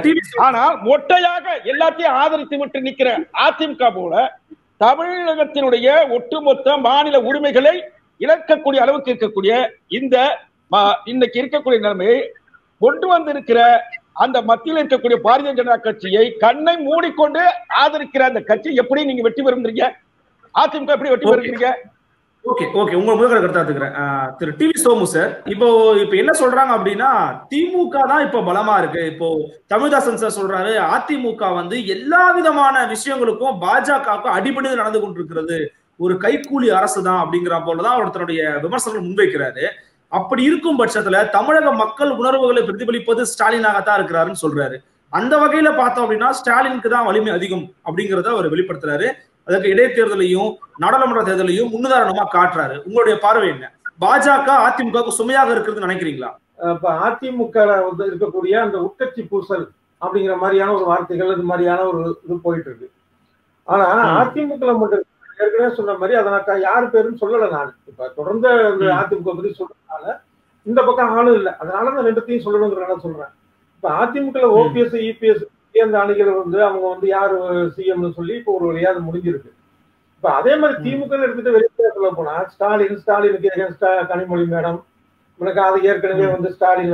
ஆனால் மொட்டையாக எல்லாத்தையும் ஆதரித்து விட்டு நிக்கிற அதிமுக போல தமிழகத்தினுடைய ஒட்டுமொத்த மாநில உரிமைகளை இழக்கக்கூடிய அளவுக்கு இருக்கக்கூடிய இந்த இன்னைக்கு இருக்கக்கூடிய நிலைமையை கொண்டு வந்திருக்கிற அந்த மத்தியில் இருக்கக்கூடிய பாரதிய ஜனதா கட்சியை கண்ணை மூடிக்கொண்டு ஆதரிக்கிற அந்த கட்சி எப்படி நீங்க வெற்றி பெறுங்கிறீங்க? அதிமுக எப்படி வெற்றி பெறுங்கிறீங்க? ஓகே ஓகே உங்க முதல் கருத்தா எடுத்துக்கிறேன். Thiru T V Somu sir, இப்போ இப்ப என்ன சொல்றாங்க அப்படின்னா திமுக தான் இப்ப பலமா இருக்கு. இப்போ தமிழ்தாசன் சார் சொல்றாரு அதிமுக வந்து எல்லா விதமான விஷயங்களுக்கும் பாஜகவுக்கும் அடிபணிந்து நடந்து கொண்டிருக்கிறது, ஒரு கைக்கூலி அரசு தான் அப்படிங்கிற போலதான் அவர் தன்னுடைய விமர்சனங்கள் முன்வைக்கிறாரு. அப்படி இருக்கும் பட்சத்துல தமிழக மக்கள் உணர்வுகளை பிரதிபலிப்பது ஸ்டாலினாகத்தான் இருக்கிறாருன்னு சொல்றாரு. அந்த வகையில பார்த்தோம் அப்படின்னா ஸ்டாலினுக்கு தான் வலிமை அதிகம் அப்படிங்கிறத அவர் வெளிப்படுத்துறாரு. அதற்கு இடைத்தேர்தலையும் நாடாளுமன்ற தேர்தலையும் முன்னுதாரணமா காட்டுறாரு. உங்களுடைய பார்வை என்ன? பாஜக அதிமுக சுமையாக இருக்கிறது நினைக்கிறீங்களா? இப்ப அதிமுக வந்து இருக்கக்கூடிய அந்த உட்கட்சி பூசல் அப்படிங்கிற மாதிரியான ஒரு வார்த்தைகள் இது மாதிரியான ஒரு இது போயிட்டு இருக்கு. ஆனா அதிமுக மட்டும் ஏற்கனவே சொன்ன மாதிரி அதை நான் யாரு பேருன்னு சொல்லல. நான் இப்ப தொடர்ந்து அந்த அதிமுக பத்தி சொல்றதுனால இந்த பக்கம் ஆளும் இல்லை, அதனால நான் ரெண்டுத்தையும் சொல்லணுங்கிறத சொல்றேன். இப்ப அதிமுக ஓபிஎஸ் இபிஎஸ் அந்த அணிகள் வந்து அவங்க வந்து யாரு சிஎம்னு சொல்லி இப்போ ஒரு வழியாக முடிஞ்சிருக்கு. இப்ப அதே மாதிரி திமுக எடுத்துட்டு வெளியே சொல்ல போனா ஸ்டாலின் ஸ்டாலினுக்கு எகென்ஸ்டா கனிமொழி மேடம், உனக்கு அது ஏற்கனவே வந்து ஸ்டாலின்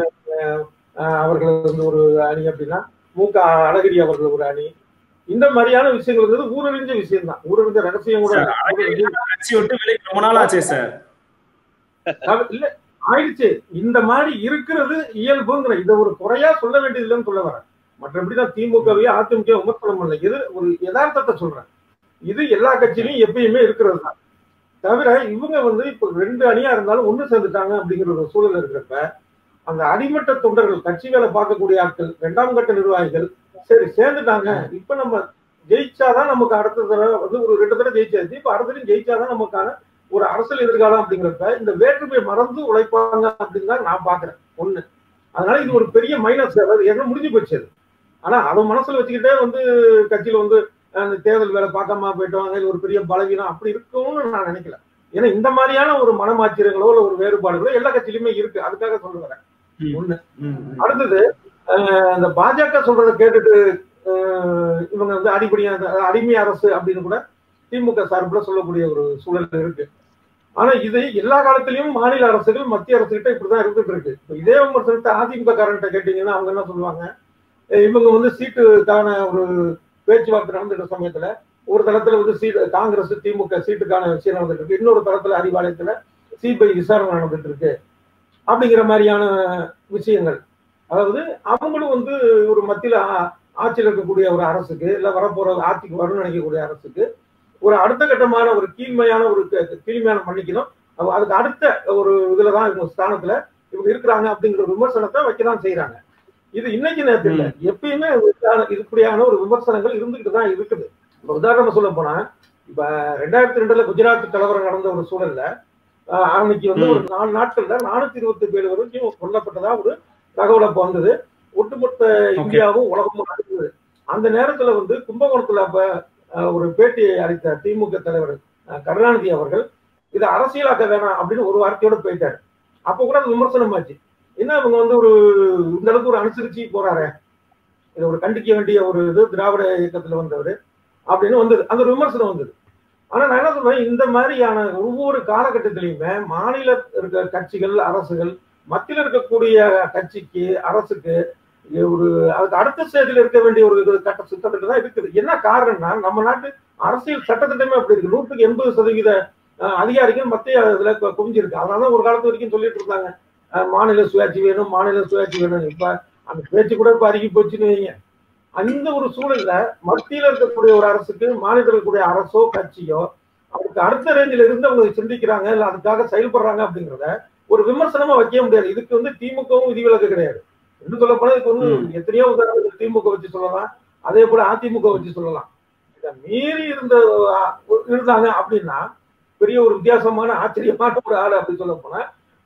அவர்கள் வந்து ஒரு அணி அப்படின்னா மு க அழகிரி அவர்கள் ஒரு அணி, இந்த மாதிரியான விஷயங்கள் வந்து ஊரறிஞ்ச விஷயம் தான். ஊரறிஞ்ச ரகசியம் கூட இல்ல ஆயிடுச்சு. இந்த மாதிரி இருக்கிறது இயல்புங்கிற இதை ஒரு குறையா சொல்ல வேண்டியது இல்லைன்னு சொல்ல வரேன். மற்றபடிதான் திமுகவையே அதிமுக விமர்சனம் பண்ணல, இது ஒரு யதார்த்தத்தை சொல்றேன். இது எல்லா கட்சியிலையும் எப்பயுமே இருக்கிறது தான். தவிர இவங்க வந்து இப்ப ரெண்டு அணியா இருந்தாலும் ஒண்ணு சேர்ந்துட்டாங்க அப்படிங்கிற ஒரு சூழல் இருக்கிறப்ப அந்த அடிமட்ட தொண்டர்கள், கட்சி வேலை பார்க்கக்கூடிய ஆட்கள், இரண்டாம் கட்ட நிர்வாகிகள் சரி சேர்ந்துட்டாங்க, இப்ப நம்ம ஜெயிச்சாதான் நமக்கு அடுத்த தடவை வந்து ஒரு ரெண்டு தடவை ஜெயிச்சாச்சு, இப்ப அடுத்த ஜெயிச்சாதான் நமக்கான ஒரு அரசியல் எதிர்காலம் அப்படிங்கிறப்ப இந்த வேற்றுமையை மறந்து உழைப்பாங்க அப்படின்னு தான் நான் பாக்குறேன் ஒண்ணு. அதனால இது ஒரு பெரிய மைனஸ், அதாவது என்ன முடிஞ்சு போச்சு. ஆனா அதை மனசுல வச்சுக்கிட்டே வந்து கட்சியில வந்து அந்த தேர்தல் வேலை பார்க்காம போயிட்டோம், இது ஒரு பெரிய பலவீனம் அப்படி இருக்கும்னு நான் நினைக்கல. ஏன்னா இந்த மாதிரியான ஒரு மனமாச்சரியங்களோ இல்ல ஒரு வேறுபாடுகளோ எல்லா கட்சியிலுமே இருக்கு, அதுக்காக சொல்ல வரேன் ஒண்ணு. அடுத்தது இந்த பாஜக சொல்றதை கேட்டுட்டு இவங்க வந்து அடிப்படையா அடிமை அரசு அப்படின்னு கூட திமுக சார்பில் சொல்லக்கூடிய ஒரு சூழல் இருக்கு. ஆனா இது எல்லா காலத்திலயும் மாநில அரசுகள் மத்திய அரசு கிட்ட இப்படிதான் இருந்துட்டு இருக்கு. இதே விமர்சனத்தை அதிமுக காரன்ட்ட கேட்டீங்கன்னா அவங்க என்ன சொல்லுவாங்க, இவங்க வந்து சீட்டுக்கான ஒரு பேச்சுவார்த்தை நடந்துட்ட சமயத்துல ஒரு தளத்துல வந்து சீட் காங்கிரஸ் திமுக சீட்டுக்கான விஷயம் நடந்துட்டு இருக்கு, இன்னொரு தளத்துல அறிவாலயத்துல சிபிஐ விசாரணை நடந்துட்டு இருக்கு அப்படிங்கிற மாதிரியான விஷயங்கள். அதாவது அவங்களும் வந்து ஒரு மத்தியில ஆட்சியில் இருக்கக்கூடிய ஒரு அரசுக்கு இல்ல வரப்போற ஆட்சிக்கு வரும்னு நினைக்கக்கூடிய அரசுக்கு ஒரு அடுத்த கட்டமான ஒரு கீழ்மையான ஒரு கீழ்மையான மன்னிக்கணும், அதுக்கு அடுத்த ஒரு இதுலதான் இவங்க ஸ்தானத்துல இவங்க இருக்கிறாங்க அப்படிங்கிற ஒரு விமர்சனத்தை வைக்கதான் செய்யறாங்க. இது இன்னைக்கு நேரத்தில் இல்ல, எப்பயுமே இப்படியான ஒரு விமர்சனங்கள் இருந்துகிட்டு தான் இருக்குது. உதாரணமா சொல்ல போனா இப்ப ரெண்டாயிரத்தி ரெண்டுல குஜராத் கலவரம் நடந்த ஒரு சூழல்ல அன்னைக்கு வந்து ஒரு நாலு நாட்கள்ல நானூத்தி இருபத்தி ஏழு வரைக்கும் கொல்லப்பட்டதா ஒரு தகவல் அப்ப வந்தது. ஒட்டுமொத்த இந்தியாவும் உலகமும் நடந்தது. அந்த நேரத்துல வந்து கும்பகோணத்துல அப்ப ஒரு பேட்டி அளித்த திமுக தலைவர் கருணாநிதி அவர்கள் இதை அரசியலாக்க வேணாம் அப்படின்னு ஒரு வார்த்தையோட போயிட்டாரு. அப்ப கூட அது விமர்சனம் ஆச்சு. என்ன அவங்க வந்து ஒரு இந்த அளவுக்கு ஒரு அனுசரிச்சு போறாரு, இதை ஒரு கண்டிக்க வேண்டிய ஒரு இது திராவிட இயக்கத்துல வந்தவர் அப்படின்னு வந்தது, அந்த ஒரு விமர்சனம் வந்தது. ஆனா நான் என்ன சொல்றேன், இந்த மாதிரியான ஒவ்வொரு காலகட்டத்திலையுமே மாநில இருக்க கட்சிகள் அரசுகள் மத்தியில் இருக்கக்கூடிய கட்சிக்கு அரசுக்கு ஒரு அதுக்கு அடுத்த ஸ்டேஜில் இருக்க வேண்டிய ஒரு கட்ட சுத்தத்திட்டு தான் இருக்குது. என்ன காரணம்னா நம்ம நாட்டு அரசியல் சட்டத்திட்டமே அப்படி இருக்கு. நூற்றுக்கு எண்பது சதவீத அதிகாரிகள் மத்திய இதுல குவிஞ்சிருக்கு. அதனாலதான் ஒரு காலத்து வரைக்கும் சொல்லிட்டு இருந்தாங்க மாநில சுயாட்சி வேணும், மாநில சுயாட்சி வேணும். இப்ப அந்த பேச்சு கூட இப்ப அருகி போச்சுன்னு வைங்க. அந்த ஒரு சூழல்ல மத்தியில இருக்கக்கூடிய ஒரு அரசுக்கு மாநிலத்தில் இருக்கக்கூடிய அரசோ கட்சியோ அதுக்கு அடுத்த ரேஞ்சில் இருந்து அவங்க சிந்திக்கிறாங்க இல்ல அதுக்காக செயல்படுறாங்க அப்படிங்கிறத ஒரு விமர்சனமா வைக்க முடியாது. இதுக்கு வந்து திமுகவும் விதிவிலக்கு கிடையாது. என்று சொல்ல போனா இதுக்கு வந்து எத்தனையோ உதாரணங்கள் திமுக வச்சு சொல்லலாம், அதே போல அதிமுக வச்சு சொல்லலாம். இதை மீறி இருந்த இருந்தாங்க அப்படின்னா பெரிய ஒரு வித்தியாசமான ஆச்சரியமான ஒரு ஆளு அப்படி சொல்ல போனா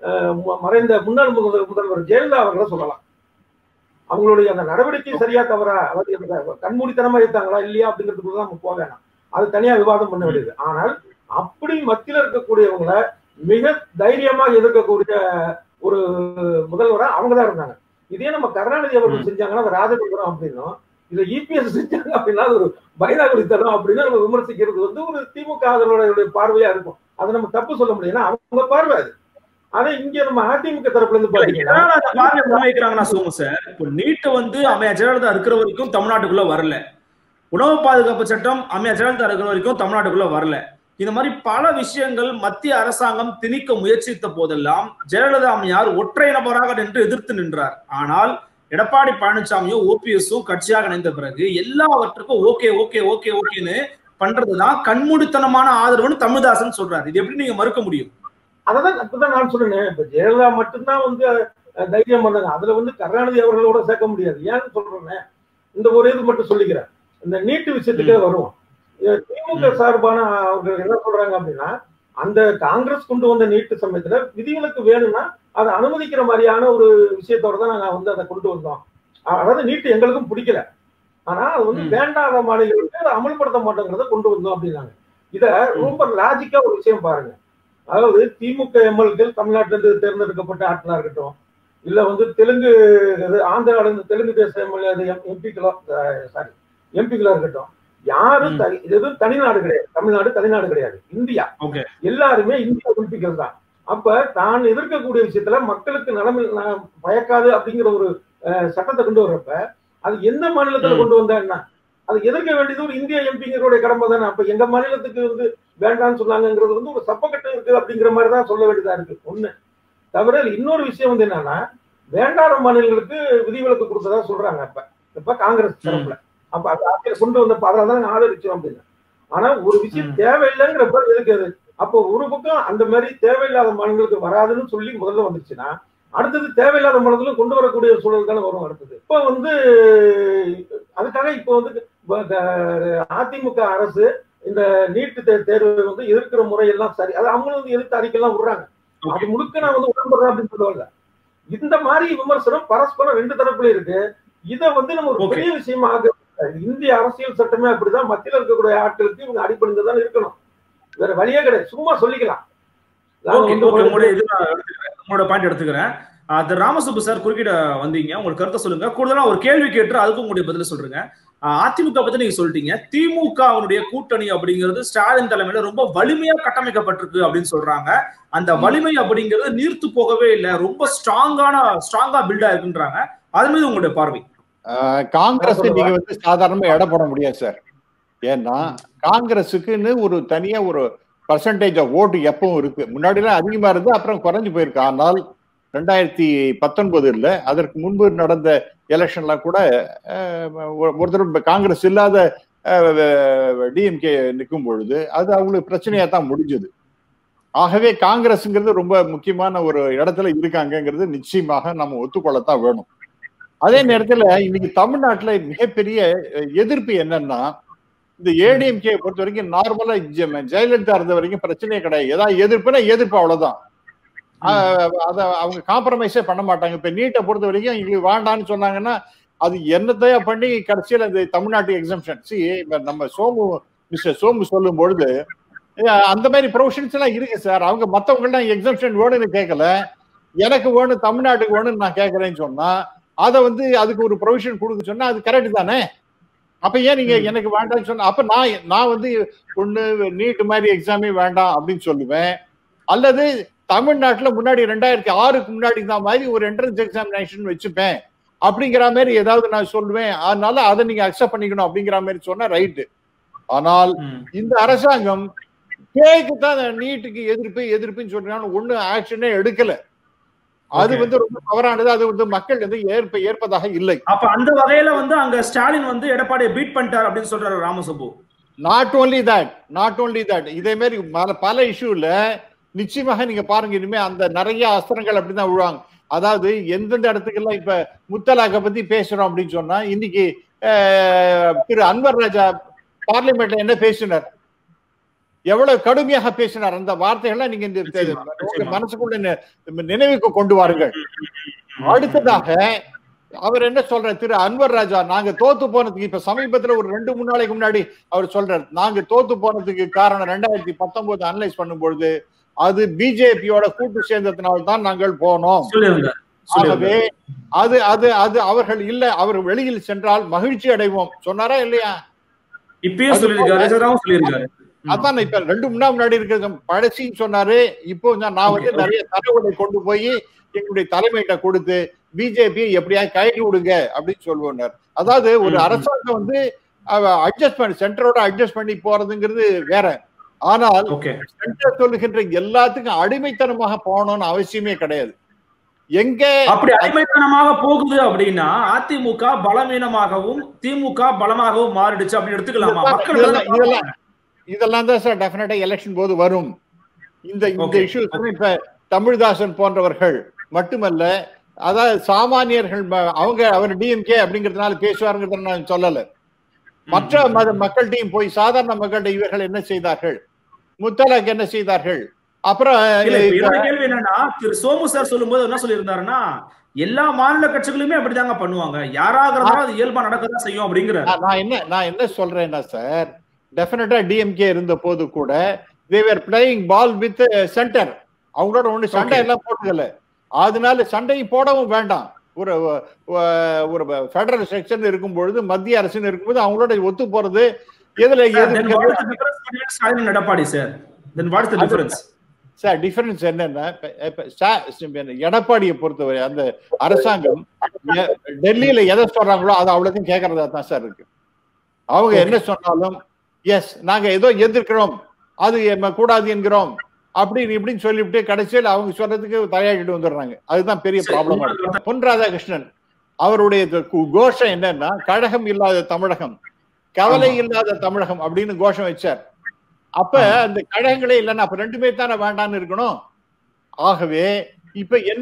மறைந்த முன்னாள் முதல்வர் முதல்வர் ஜெயலலிதா அவர்களை சொல்லலாம். அவங்களுடைய அந்த நடவடிக்கை சரியா தவறா, அதாவது கண்மூடித்தனமா இருந்தாங்களா இல்லையா அப்படிங்கிறதுக்குள்ள நம்ம போக வேணாம், அது தனியா விவாதம் பண்ண வேண்டியது. ஆனால் அப்படி மத்தியில இருக்கக்கூடியவங்களை மிக தைரியமா எதிர்க்கக்கூடிய ஒரு முதல்வரா அவங்கதான் இருந்தாங்க. இதே நம்ம கருணாநிதி அவர்கள் செஞ்சாங்கன்னா அது ராஜபுரம் அப்படின்னும், இதை இபிஎஸ் செஞ்சாங்க அப்படின்னா அது ஒரு பைனாகுடித்தனம் அப்படின்னு நம்ம விமர்சிக்கிறது வந்து ஒரு திமுக ஆதரவுடைய பார்வையா இருக்கும். அதை நம்ம தப்பு சொல்ல முடியும், அவங்க பார்வை அது. ஆனா இங்க நம்ம அதிமுக தரப்புல இருந்து பாத்தீங்கன்னா சோமு சார், இப்போ நீட் வந்து அம்மையா ஜெயலலிதா இருக்கிற வரைக்கும் தமிழ்நாட்டுக்குள்ள வரல, உணவு பாதுகாப்பு சட்டம் அம்மையா ஜெயலலிதா இருக்கிற வரைக்கும் தமிழ்நாட்டுக்குள்ள வரல. இந்த மாதிரி பல விஷயங்கள் மத்திய அரசாங்கம் திணிக்க முயற்சித்த போதெல்லாம் ஜெயலலிதா அம்மையார் ஒற்றை நபராக நின்று எதிர்த்து நின்றார். ஆனால் எடப்பாடி பழனிசாமியும் ஓபிஎஸும் கட்சியாக இணைந்த பிறகு எல்லாவற்றுக்கும் ஓகே ஓகே ஓகே ஓகேன்னு பண்றதுதான் கண்மூடித்தனமான ஆதரவுன்னு தமிழ்தாசன் சொல்றாரு. இது எப்படி நீங்க மறுக்க முடியும்? அததான் அப்பதான் நான் சொல்றேன், இப்ப ஜெயலலிதா மட்டும்தான் வந்து தைரியம் பண்ணாங்க, அதுல வந்து கருணாநிதி அவர்களோட சேர்க்க முடியாது. ஏன்னு சொல்றேன்னு இந்த ஒரு இது மட்டும் சொல்லிக்கிறேன். இந்த நீட்டு விஷயத்துக்கே வருவோம். திமுக சார்பான அவர்கள் என்ன சொல்றாங்க அப்படின்னா, அந்த காங்கிரஸ் கொண்டு வந்த நீட்டு சமயத்துல விதிவிலக்கு வேணும்னா அதை அனுமதிக்கிற மாதிரியான ஒரு விஷயத்தோட தான் நாங்க வந்து அதை கொண்டு வந்தோம். அதாவது நீட்டு எங்களுக்கும் பிடிக்கல, ஆனா அது வந்து வேண்டாத மாநிலங்களுக்கு அதை அமல்படுத்த மாட்டோங்கிறத கொண்டு வந்தோம் அப்படின்னாங்க. இத ரொம்ப லாஜிக்கா ஒரு விஷயம் பாருங்க. அதாவது திமுக எம்எல்ஏக்கள் தமிழ்நாட்டில இருந்து தேர்ந்தெடுக்கப்பட்ட ஆட்களா இருக்கட்டும், இல்ல வந்து தெலுங்கு ஆந்திரால இருந்து தெலுங்கு தேச எம்எல்ஏ எம்பிக்களோ சாரி எம்பிக்களா இருக்கட்டும், யாரும் எதுவும் தனிநாடு கிடையாது. தமிழ்நாடு தனிநாடு கிடையாது, இந்தியா. எல்லாருமே இந்தியா எம்பிக்கள் தான். அப்ப தான் எதிர்க்கக்கூடிய விஷயத்துல மக்களுக்கு நலமை பயக்காது அப்படிங்கிற ஒரு சட்டத்தை கொண்டு வர்றப்ப அது எந்த மாநிலத்துல கொண்டு வந்தா என்ன, அது எதிர்க்க வேண்டியது ஒரு இந்திய எம்பிங்களுடைய கடமை தானே. அப்ப எங்க மாநிலத்துக்கு வந்து வேண்டாம்னு சொன்னாங்கிறது வந்து ஒரு சப்பக்கட்டு இருக்கு அப்படிங்கிற மாதிரி தான் சொல்ல வேண்டியதா இருக்கு. ஒண்ணு தவிர இன்னொரு விஷயம் வந்து என்னன்னா, வேண்டாத மாநிலங்களுக்கு விதிவிலக்கு கொடுத்ததா சொல்றாங்க. அப்ப இப்ப காங்கிரஸ் தரப்புல அப்ப அது ஆட்சியில் கொண்டு வந்த அதனால தான் ஆதரிச்சோம் அப்படின்னு. ஆனா ஒரு விஷயம் தேவையில்லைங்கிறப்ப எதுக்கு அது? அப்போ ஒரு பக்கம் அந்த மாதிரி தேவையில்லாத மாநிலங்களுக்கு வராதுன்னு சொல்லி முதல்ல வந்துருச்சுன்னா, அடுத்தது தேவையில்லாத மாநிலங்களும் கொண்டு வரக்கூடிய சூழல் தானே வரும் அடுத்தது. இப்ப வந்து அதுக்காக இப்ப வந்து அதிமுக அரசு இந்த நீட்டு தேர்வு வந்து எதிர்க்கிற முறையெல்லாம் சரி, அது அவங்களும் வந்து எதிர்த்து அறிக்கையெல்லாம் விடுறாங்க. அது முழுக்க நான் வந்து உடன்படுறேன் அப்படின்னு சொல்லுவாங்க. இந்த மாதிரி விமர்சனம் பரஸ்பரம் ரெண்டு தரப்புல இருக்கு. இதை வந்து நம்ம ஒரு பெரிய விஷயமா ஆக இந்திய அரசியல் சட்டமே அப்படிதான். மத்தியில் இருக்கக்கூடிய ஆட்களுக்கு இவங்க அடிப்படைதான் இருக்கணும், வேற வழியே கிடையாது. சும்மா சொல்லிக்கலாம். உங்களோட பாயிண்ட் எடுத்துக்கிறேன். ராமசுப்பு சார் குறுக்கிட வந்தீங்க, உங்களுக்கு கருத்தை சொல்லுங்க. கூடுதலா ஒரு கேள்வி கேட்டு அதுக்கும் உங்களுடைய பதில சொல்றீங்க. அதிமுக பத்தி நீங்க சொல்லிட்டீங்க, திமுக அவனுடைய கூட்டணி அப்படிங்கிறது ஸ்டாலின் தலைமையில ரொம்ப வலிமையா கட்டமைக்கப்பட்டிருக்கு அப்படின்னு சொல்றாங்க. அந்த வலிமை அப்படிங்கிறது நீர்த்து போகவே இல்லை, ரொம்ப ஸ்ட்ராங்கான ஸ்ட்ராங்கா பில்டா இருக்குன்றாங்க. அது மீது உங்களுடைய பார்வை? காங்கிரஸ் நீங்க வந்து சாதாரணமா எடை போட முடியாது சார். ஏன்னா காங்கிரஸுக்குன்னு ஒரு தனியா ஒரு பர்சன்டேஜ் ஆஃப் ஓட்டு எப்பவும் இருக்கு. முன்னாடி எல்லாம் அதிகமா இருந்து அப்புறம் குறைஞ்சு போயிருக்கு. ஆனால் ரெண்டாயிரத்தி பத்தொன்பதுல அதற்கு முன்பு நடந்த எலெக்ஷன்லாம் கூட ஒரு தடவை காங்கிரஸ் இல்லாத டிஎம்கே நிற்கும் பொழுது அது அவங்களுக்கு பிரச்சனையா தான் முடிஞ்சது. ஆகவே காங்கிரஸ்ங்கிறது ரொம்ப முக்கியமான ஒரு இடத்துல இருக்காங்கிறது நிச்சயமாக நம்ம ஒத்துக்கொள்ளத்தான் வேணும். அதே நேரத்துல இன்னைக்கு தமிழ்நாட்டுல மிகப்பெரிய எதிர்ப்பு என்னன்னா, இந்த ஏடிஎம்கே பொறுத்த வரைக்கும் நார்மலா ஜெயலலிதா இருந்த வரைக்கும் பிரச்சனையே கிடையாது. ஏதாவது எதிர்ப்புனா எதிர்ப்பு, அவ்வளவுதான். அத அவங்க காம்ப்ரமைஸே பண்ண மாட்டாங்க. இப்ப நீட்டை பொறுத்த வரைக்கும் எங்களுக்கு வேண்டான்னு சொன்னாங்கன்னா அது என்னத்தையா பண்ணி கடைசியில் அந்த தமிழ்நாட்டு எக்ஸம்ஷன் சி நம்ம சோமு மிஸ்டர் சோமு சொல்லும் பொழுது அந்த மாதிரி ப்ரொவிஷன்ஸ் எல்லாம் இருக்கு சார். அவங்க மற்றவங்கள்லாம் எக்ஸம்ஷன் வேணும்னு கேட்கல, எனக்கு வேணும் தமிழ்நாட்டுக்கு வேணும்னு நான் கேட்கறேன்னு சொன்னா அதை வந்து அதுக்கு ஒரு ப்ரொவிஷன் கொடுக்க சொன்னா அது கரெக்ட் தானே? அப்ப ஏன் நீங்க எனக்கு வேண்டாம்னு சொன்ன அப்ப நான் நான் வந்து ஒண்ணு நீட் மாதிரி எக்ஸாமே வேண்டாம் அப்படின்னு சொல்லுவேன், அல்லது தமிழ்நாட்டுல முன்னாடி ரெண்டாயிரத்தி ஆறுக்கு முன்னாடி தான் மாதிரி ஒரு என்ட்ரன்ஸ் எக்ஸாமினேஷன் வச்சுப்பேன் அப்படிங்கிற மாதிரி ஏதாவது நான் சொல்லுவேன். அதனால அதை நீங்க அக்செப்ட் பண்ணிக்கணும் அப்படிங்கிற மாதிரி சொன்னா ரைட்டு. ஆனால் இந்த அரசாங்கம் கேக்கு தான் நீட்டுக்கு எதிர்ப்பு எதிர்ப்புன்னு சொல்றாங்க, ஒண்ணு ஆக்ஷனே எடுக்கல. அது வந்து ரொம்ப தவறானது. அது வந்து மக்கள் வந்து ஏற்ப ஏற்பதாக இல்லை. அப்ப அந்த வகையில வந்து அங்க ஸ்டாலின் வந்து எடப்பாடியை பீட் பண்ணிட்டார் அப்படின்னு சொல்றாரு Ramasubbu. Not only that not only that இதே மாதிரி பல இஷ்யூல நிச்சயமாக நீங்க பாருங்க, இனிமே அந்த நிறைய அஸ்திரங்கள் அப்படிதான் விழுவாங்க. அதாவது எந்தெந்த இடத்துக்கெல்லாம் இப்ப முத்தலாக்க பத்தி பேசுறோம் அப்படின்னு சொன்னா இன்னைக்கு திரு அன்வர் ராஜா பார்லிமெண்ட்ல என்ன பேசினார், எவ்வளவு கடுமையாக பேசினார், அந்த வார்த்தைகள்லாம் நீங்க இந்த மனசுக்குள்ள நினைவுக்கு கொண்டு வாருங்கள். அடுத்ததாக அவர் என்ன சொல்ற திரு அன்வர் ராஜா, நாங்க தோத்து போனதுக்கு இப்ப சமீபத்துல ஒரு ரெண்டு மூணு நாளைக்கு முன்னாடி அவர் சொல்றாரு, நாங்க தோத்து போனதுக்கு காரணம் ரெண்டாயிரத்தி பத்தொன்பது அனலைஸ் பண்ணும்பொழுது அது பிஜேபியோட கூட்டு சேர்ந்ததுனால தான் நாங்கள் போனோம். ஆகவே அது அது அது அவர்கள் இல்ல, அவர் வெளியில் சென்றால் மகிழ்ச்சி அடைவோம் சொன்னாரா இல்லையா? இப்பயும் சொல்லியிருக்காரு. அதான் இப்ப ரெண்டு மூணு நாள் முன்னாடி இருக்கிற பழசின்னு சொன்னாரு. இப்போ நான் வந்து நிறைய தகவலை கொண்டு போய் எங்களுடைய தலைமையிட்ட கொடுத்து பிஜேபி எப்படியா கழட்டி விடுங்க அப்படின்னு சொல்லுவார். அதாவது ஒரு அரசாங்கம் வந்து அட்ஜஸ்ட் பண்ணி சென்டரோட அட்ஜஸ்ட் பண்ணி போறதுங்கிறது வேற. ஆனால் சென்டர் சொல்லுகின்ற எல்லாத்துக்கும் அடிமைத்தனமாக போகணும்னு அவசியமே கிடையாது. எங்க அப்படி அடிமைத்தனமாக போகுது அப்படின்னா அதிமுக பலவீனமாகவும் திமுக பலமாகவும் மாறிடுச்சு அப்படின்னு எடுத்துக்கலாமா? இதெல்லாம் இதெல்லாம் தான் சார் டெஃபினட்டா எலெக்ஷன் போது வரும். இந்த இந்த இஷ்யூ இப்ப தமிழ்தாசன் போன்றவர்கள் மட்டுமல்ல, அதாவது சாமானியர்கள் அவங்க அவர் டிஎம்கே அப்படிங்கிறதுனால பேசுவாருங்கிறத நான் சொல்லல. மற்ற மத மக்கள்கிட்டையும் போய் சாதாரண மக்கள்கிட்ட இவர்கள் என்ன செய்தார்கள், முத்தலாக் என்ன செய்தார்கள். அப்புறம் கேள்வி என்னன்னா திரு சோமு சார் சொல்லும் போது என்ன சொல்லியிருந்தாருன்னா எல்லா மாநில கட்சிகளுமே அப்படிதாங்க பண்ணுவாங்க, யாராக இருந்தாலும் அது இயல்பா நடக்கதான் செய்யும் அப்படிங்கிற. நான் என்ன நான் என்ன சொல்றேன்னா சார், டெஃபினட்டா டிஎம்கே இருந்த போது கூட they were playing ball with center. அவங்களோட ஒண்ணு சண்டை எல்லாம் போட்டுக்கல. அதனால சண்டையும் போடவும் வேண்டாம். ஒரு ஒரு ஃபெடரல் செக்ஷன் இருக்கும் பொழுது மத்திய அரசு இருக்கும்போது அவங்களோட ஒத்து போறது எதுல எடப்பாடி சார் சார் டிஃபரன்ஸ் என்னன்னா எடப்பாடியை பொறுத்தவரை அந்த அரசாங்கம் டெல்லியில எதை சொல்றாங்களோ அதை அவ்வளோத்தையும் கேட்கறதா தான் சார் இருக்கு. அவங்க என்ன சொன்னாலும் எஸ் நாங்க ஏதோ எதிர்க்கிறோம், அது கூடாது என்கிறோம் அப்படின்னு இப்படின்னு சொல்லிவிட்டு கடைசியில் அவங்க சொல்றதுக்கு தயாரிட்டு வந்துடுறாங்க. அதுதான் பெரிய ப்ராப்ளம். பொன் ராதாகிருஷ்ணன் அவருடைய கோஷம் என்னன்னா கழகம் இல்லாத தமிழகம், கவலை இல்லாத தமிழகம் அப்படின்னு கோஷம் வச்சார். அப்ப அந்த கழகங்களே இல்லைன்னா அப்ப ரெண்டுமே தானே வேண்டான்னு இருக்கணும். ஆகவே இப்ப என்ன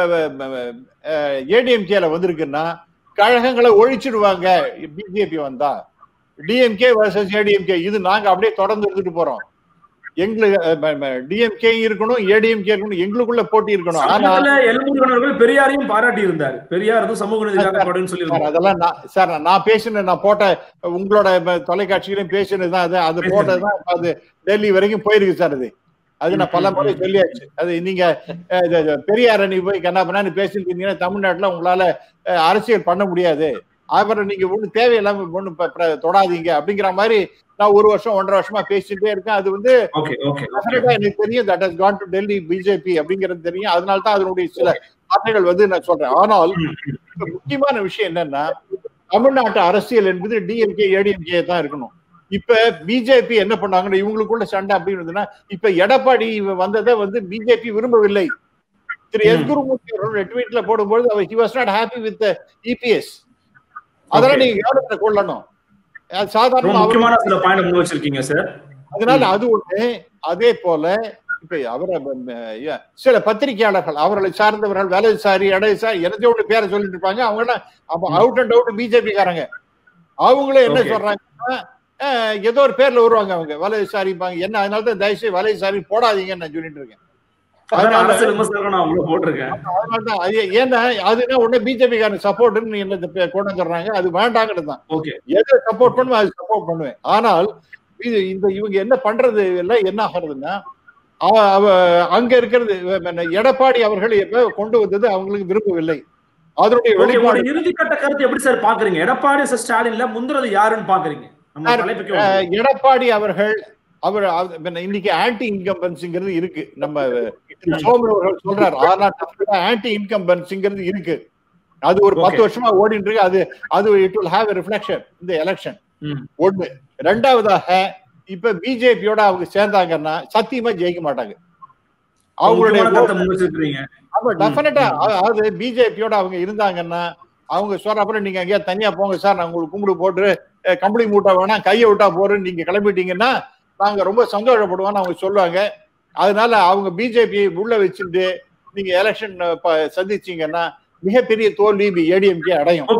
ஏடிஎம்கேல வந்திருக்குன்னா கழகங்களை ஒழிச்சிடுவாங்க பிஜேபி வந்தா, டிஎம்கே வர்சஸ் ஏடிஎம்கே இது நாங்க அப்படியே தொடர்ந்து எடுத்துட்டு போறோம். எங்களுக்கு டிஎம்கே இருக்கணும் ஏடிஎம்கே இருக்கணும், எங்களுக்குள்ள போட்டி இருக்கணும். ஆனா பெரியாரையும் பாராட்டி இருந்தார், பெரியார் சமூக நீதிக்காக சொல்லி அதெல்லாம் சார் நான் பேசினேன், நான் போட்ட உங்களோட தொலைக்காட்சியிலும் பேசினதுதான் அது அது போட்டதுதான் அது டெல்லி வரைக்கும் போயிருக்கு சார். அது அது நான் பல முறை சொல்லியாச்சு. அது நீங்க பெரியார நீ போய் கண்ணா பண்ணு பேசிருக்கீங்கன்னா தமிழ்நாட்டுல உங்களால அரசியல் பண்ண முடியாது, அப்புறம் நீங்க ஒண்ணு தேவையில்லாம ஒண்ணு தொடாதீங்க அப்படிங்கிற மாதிரி நான் ஒரு வருஷம் ஒன்றரை வருஷமா பேசிட்டே இருக்கேன். அது வந்து எனக்கு தெரியும் that has gone to Delhi BJP அப்படிங்கிறது தெரியும். அதனால தான் அதனுடைய சில வார்த்தைகள் வந்து நான் சொல்றேன். ஆனால் முக்கியமான விஷயம் என்னன்னா தமிழ்நாட்டு அரசியல் என்பது டிஎம்கே ஏடிஎம்கே தான் இருக்கணும். இப்ப பிஜேபி என்ன பண்ணாங்கன்னா இவங்களுக்குள்ள சண்டை அப்படின்னு இப்ப எடப்பாடி வந்ததை வந்து பிஜேபி விரும்பவில்லை. திரு எஸ் குருமூர்த்தி அவரோட ட்வீட்ல போடும்போது அவர் he was not happy with the E P S. அதெல்லாம் நீங்க கவனத்தை கொள்ளணும். சாதாரண சில பாயிண்ட் முன் வச்சிருக்கீங்க சார். அதனால அது ஒண்ணு. அதே போல இப்ப அவரை சில பத்திரிகையாளர்கள் அவர்களை சார்ந்தவர்கள் வலதுசாரி இடதுசாரி எனதே ஒண்ணு பேரை சொல்லிட்டு இருப்பாங்க. அவங்க அவுட் அண்ட் அவுட் பிஜேபி காரங்க. அவங்களும் என்ன சொல்றாங்கன்னா ஏதோ ஒரு பேர்ல வருவாங்க அவங்க வலதுசாரிப்பாங்க. என்ன அதனால தான் தயவுசெய்து வலதுசாரி போடாதீங்கன்னு நான் சொல்லிட்டு இருக்கேன். அதனால அதனாலதான் ஏன்னா அதுனா உடனே பிஜேபி காரன் சப்போர்ட்னு என்ன கொண்டு வந்துடுறாங்க. அது வேண்டாங்கிறது தான். எதை சப்போர்ட் பண்ணுவேன் அது சப்போர்ட் பண்ணுவேன். ஆனால் இது இந்த இவங்க என்ன பண்றது எல்லாம் என்ன ஆகுறதுன்னா அங்க இருக்கிறது எடப்பாடி அவர்கள் எப்ப கொண்டு வந்தது அவங்களுக்கு விரும்பவில்லை. அதனுடைய வெளிப்பாடு இறுதிக்கட்ட கருத்து எப்படி சார் பாக்குறீங்க? எடப்பாடி ஸ்டாலின்ல முந்திரது யாருன்னு பாக்குறீங்க? எடப்பாடி அவர்கள் அவர் இன்னைக்கு ஆன்டி இன்கம்பன்சிங்கிறது இருக்கு. நம்ம சோமன் அவர்கள் சொல்றாரு ஆன்டி இன்கம்பன்சிங்கிறது இருக்கு. அது ஒரு பத்து வருஷமா ஓடிட்டு இருக்கு. அது அது it will have a reflection இந்த எலெக்ஷன். ஒண்ணு. ரெண்டாவதாக இப்ப பிஜேபியோட அவங்க சேர்ந்தாங்கன்னா சத்தியமா ஜெயிக்க மாட்டாங்க. அவங்களுடைய ஆமா டெஃபினட்டா அதாவது பிஜேபியோட அவங்க இருந்தாங்கன்னா அவங்க சொல்ற அப்புறம் நீங்க எங்கேயா தனியா போங்க சார், நான் உங்களுக்கு கும்பிடு போட்டு கம்பளி மூட்டை வேணாம் கையை விட்டா போறேன்னு நீங்க கிளம்பிட்டீங்கன்னா நாங்க ரொம்ப சந்தோஷப்படுவோம்னு அவங்க சொல்லுவாங்க. அதனால அவங்க பிஜேபி உள்ள வச்சுட்டு நீங்க எலெக்ஷன் சந்திச்சீங்கன்னா மிகப்பெரிய தோல்வி ஏடிஎம்கே அடையும்.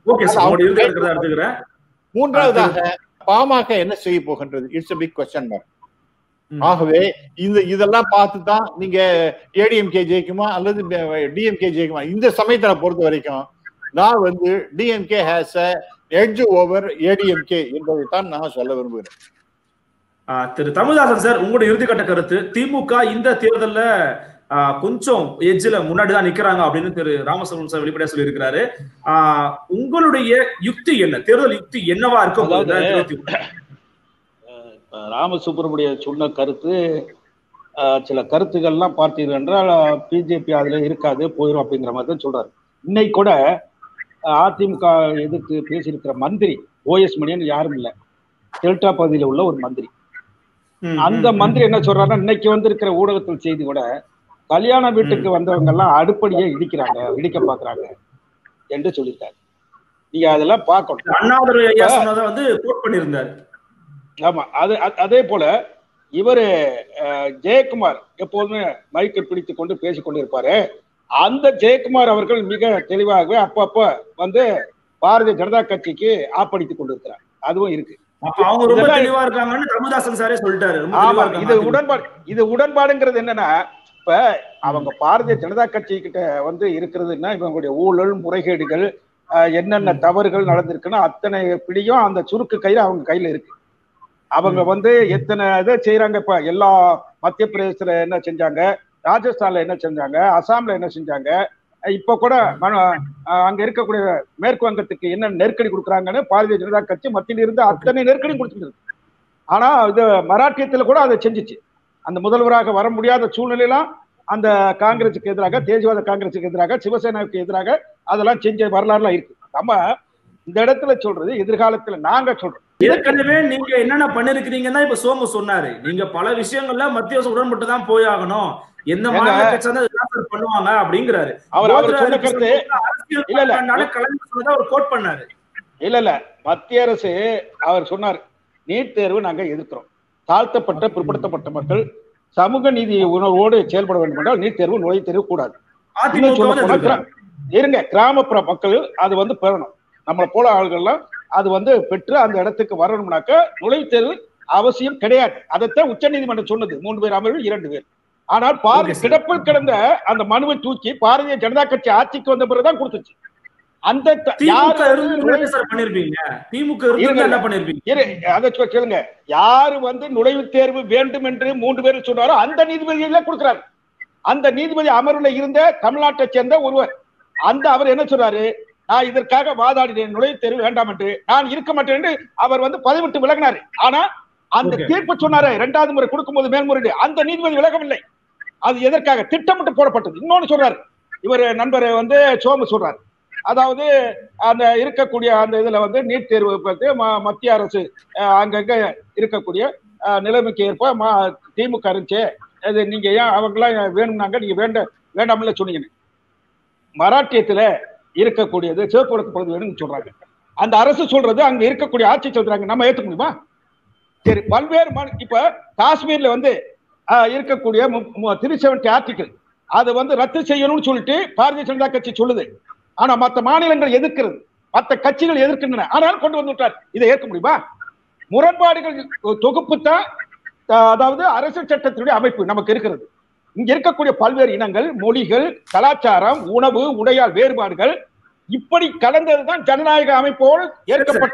மூன்றாவதாக பாமக என்ன செய்ய போகின்றது? It's a big question mark. ஆகவே இந்த இதெல்லாம் பார்த்து தான் நீங்க ஏடிஎம்கே ஜெயிக்குமா அல்லது டிஎம்கே ஜெயிக்குமா? இந்த சமயத்தை பொறுத்த வரைக்கும் நான் வந்து DMK has a edge over ADMK என்பதை தான் நான் சொல்ல விரும்புகிறேன். திரு தமிழ்தாசன் சார், உங்களுடைய இறுதிக்கட்ட கருத்து. திமுக இந்த தேர்தல்ல கொஞ்சம் எட்ஜில் முன்னாடி தான் நிக்கிறாங்க அப்படின்னு திரு ராமசுப்ரமணியன் சார் வெளிப்படையா சொல்லி இருக்கிறாரு. உங்களுடைய யுக்தி என்ன? தேர்தல் யுக்தி என்னவா இருக்கும்? ராமசுப்ரமணியன் சொன்ன கருத்து சில கருத்துக்கள்லாம் பார்த்தீர்கள் என்றால் பிஜேபி அதுல இருக்காது போயிடும் அப்படிங்கிற மாதிரி தான் சொல்றாரு. இன்னைக்கு கூட அதிமுக எதிர்த்து பேசியிருக்கிற மந்திரி ஓஎஸ் மணியன் யாரும் இல்லை, டெல்டா பகுதியில் உள்ள ஒரு மந்திரி. அந்த மந்திரி என்ன சொல்றாருன்னா இன்னைக்கு வந்திருக்கிற ஊடகத்தில் செய்தி கூட கல்யாண வீட்டுக்கு வந்தவங்க எல்லாம் அடுப்படியே இடிக்கிறாங்க, இடிக்க பாக்குறாங்க என்று சொல்லியிருக்காரு. நீங்க அதெல்லாம் பார்க்கணும். அண்ணாதுரை வந்து கோட் பண்ணியிருந்தாரு. ஆமா, அது அதே போல இவரு ஜெயக்குமார் எப்போதுமே மைக்கை பிடித்து கொண்டு பேசிக் கொண்டிருப்பாரு. அந்த ஜெயக்குமார் அவர்கள் மிக தெளிவாகவே அப்பப்ப வந்து பாரதிய ஜனதா கட்சிக்கு ஆப்படித்துக் கொண்டிருக்கிறார். அதுவும் இருக்கு. இது உடன்பாடு இது உடன்பாடுங்கிறது என்னன்னா, இப்ப அவங்க பாரதிய ஜனதா கட்சி கிட்ட வந்து இருக்கிறதுன்னா இவங்களுடைய ஊழல் முறைகேடுகள் என்னென்ன தவறுகள் நடந்திருக்குன்னா அத்தனை பிடியும் அந்த சுருக்கு கையில அவங்க கையில இருக்கு. அவங்க வந்து எத்தனை இதை செய்யறாங்க. இப்ப எல்லா மத்திய பிரதேசத்துல என்ன செஞ்சாங்க, ராஜஸ்தான்ல என்ன செஞ்சாங்க, அசாம்ல என்ன செஞ்சாங்க, இப்ப கூட அங்க இருக்கக்கூடிய மேற்கு வங்கத்துக்கு என்ன நெருக்கடி கொடுக்குறாங்கன்னு பாரதிய ஜனதா கட்சி மத்தியில இருந்து அத்தனை நெருக்கடி கொடுத்துருக்கு. ஆனா இது மராட்டியத்துல கூட அதை செஞ்சிச்சு. அந்த முதல்வராக வர முடியாத சூழ்நிலையெல்லாம் அந்த காங்கிரஸுக்கு எதிராக, தேசியவாத காங்கிரஸுக்கு எதிராக, சிவசேனாவுக்கு எதிராக அதெல்லாம் செஞ்ச வரலாறுலாம் இருக்கு. நம்ம இந்த இடத்துல சொல்றது எதிர்காலத்துல நாங்க சொல்றோம். ஏற்கனவே நீங்க என்னென்ன பண்ணிருக்கிறீங்கன்னா இப்ப சோமு சொன்னாரு, நீங்க பல விஷயங்கள்ல மத்திய அரசு உடன்பட்டு தான் போயாகணும், எந்த மாதிரி பண்ணுவாங்க அப்படிங்கிறாரு. அவர் அவர் சொன்ன கருத்து இல்ல இல்ல அவர் கோட் பண்ணாரு. இல்ல இல்ல மத்திய அரசு அவர் சொன்னார் நீட் தேர்வு நாங்க எதிர்க்கிறோம், தாழ்த்தப்பட்ட பிற்படுத்தப்பட்ட மக்கள் சமூக நீதி உணர்வோடு செயல்பட வேண்டும் என்றால் நீட் தேர்வு நுழைவு தேர்வு கூடாது. இருங்க, கிராமப்புற மக்கள் அது வந்து பெறணும். நம்மளை போல ஆள்கள்லாம் அது வந்து பெற்று அந்த இடத்துக்கு வரணும்னாக்க நுழைவுத் தேர்வு அவசியம் கிடையாது. அதைத்தான் உச்ச நீதிமன்றம் சொன்னது. மூன்று பேர் அமர்வு இரண்டு பேர். ஆனால் பாரதிய கிடப்பில் கிடந்த அந்த மனுவை தூக்கி பாரதிய ஜனதா கட்சி ஆட்சிக்கு வந்த பிறகுதான் கொடுத்துச்சு. அந்த கேளுங்க, யாரு வந்து நுழைவுத் தேர்வு வேண்டும் என்று மூன்று பேர் சொன்னாரோ அந்த நீதிபதியில கொடுக்கிறார். அந்த நீதிபதி அமர்வுல இருந்த தமிழ்நாட்டை சேர்ந்த ஒருவர், அந்த அவர் என்ன சொல்றாரு, நான் இதற்காக வாதாடினேன், நுழைவுத் தேர்வு வேண்டாம் என்று, நான் இருக்க மாட்டேன் என்று அவர் வந்து பதவி விட்டு விலகினாரு. ஆனா அந்த தீர்ப்பு சொன்னாரு இரண்டாவது முறை கொடுக்கும்போது மேல்முறையீடு, அந்த நீதிபதி விலகவில்லை. அது எதற்காக திட்டமிட்டு போடப்பட்டது. இன்னொன்னு சொல்றாரு இவர் நண்பர் வந்து சோமு சொல்றாரு, அதாவது அந்த இருக்கக்கூடிய அந்த இதுல வந்து நீட் தேர்வு பற்றி மத்திய அரசு அங்கங்க இருக்கக்கூடிய நிலைமைக்கு ஏற்ப திமுக இருந்துச்சு, அது நீங்க ஏன் அவங்கெல்லாம் வேணும்னாங்க, நீங்க வேண்ட வேண்டாம்ல சொன்னீங்க. மராட்டியத்துல இருக்கக்கூடியது சிவப்பு பகுதி வேணும்னு சொல்றாங்க. அந்த அரசு சொல்றது அங்க இருக்கக்கூடிய ஆட்சி சொல்றாங்க, நம்ம ஏற்றுக்க முடியுமா? சரி, பல்வேறு இப்ப காஷ்மீர்ல வந்து இருக்கக்கூடிய த்ரீ செவன்டி ஆர்டிகிள் அதை வந்து ரத்து செய்யணும்னு சொல்லிட்டு பாரதிய ஜனதா கட்சி சொல்லுது. ஆனா மற்ற மாநிலங்கள் எதிர்க்கிறது, மற்ற கட்சிகள் எதிர்க்கின்றன. ஆனாலும் கொண்டு வந்து விட்டார். இதை ஏற்க முடியுமா? முரண்பாடுகள் தொகுப்பு தான் அதாவது அரசியல் சட்டத்தினுடைய அமைப்பு நமக்கு இருக்கிறது. இங்க இருக்கக்கூடிய பல்வேறு இனங்கள், மொழிகள், கலாச்சாரம், உணவு, உடையால் வேறுபாடுகள் இப்படி கலந்ததுதான் ஜனநாயக அமைப்போடு ஏற்கப்பட்ட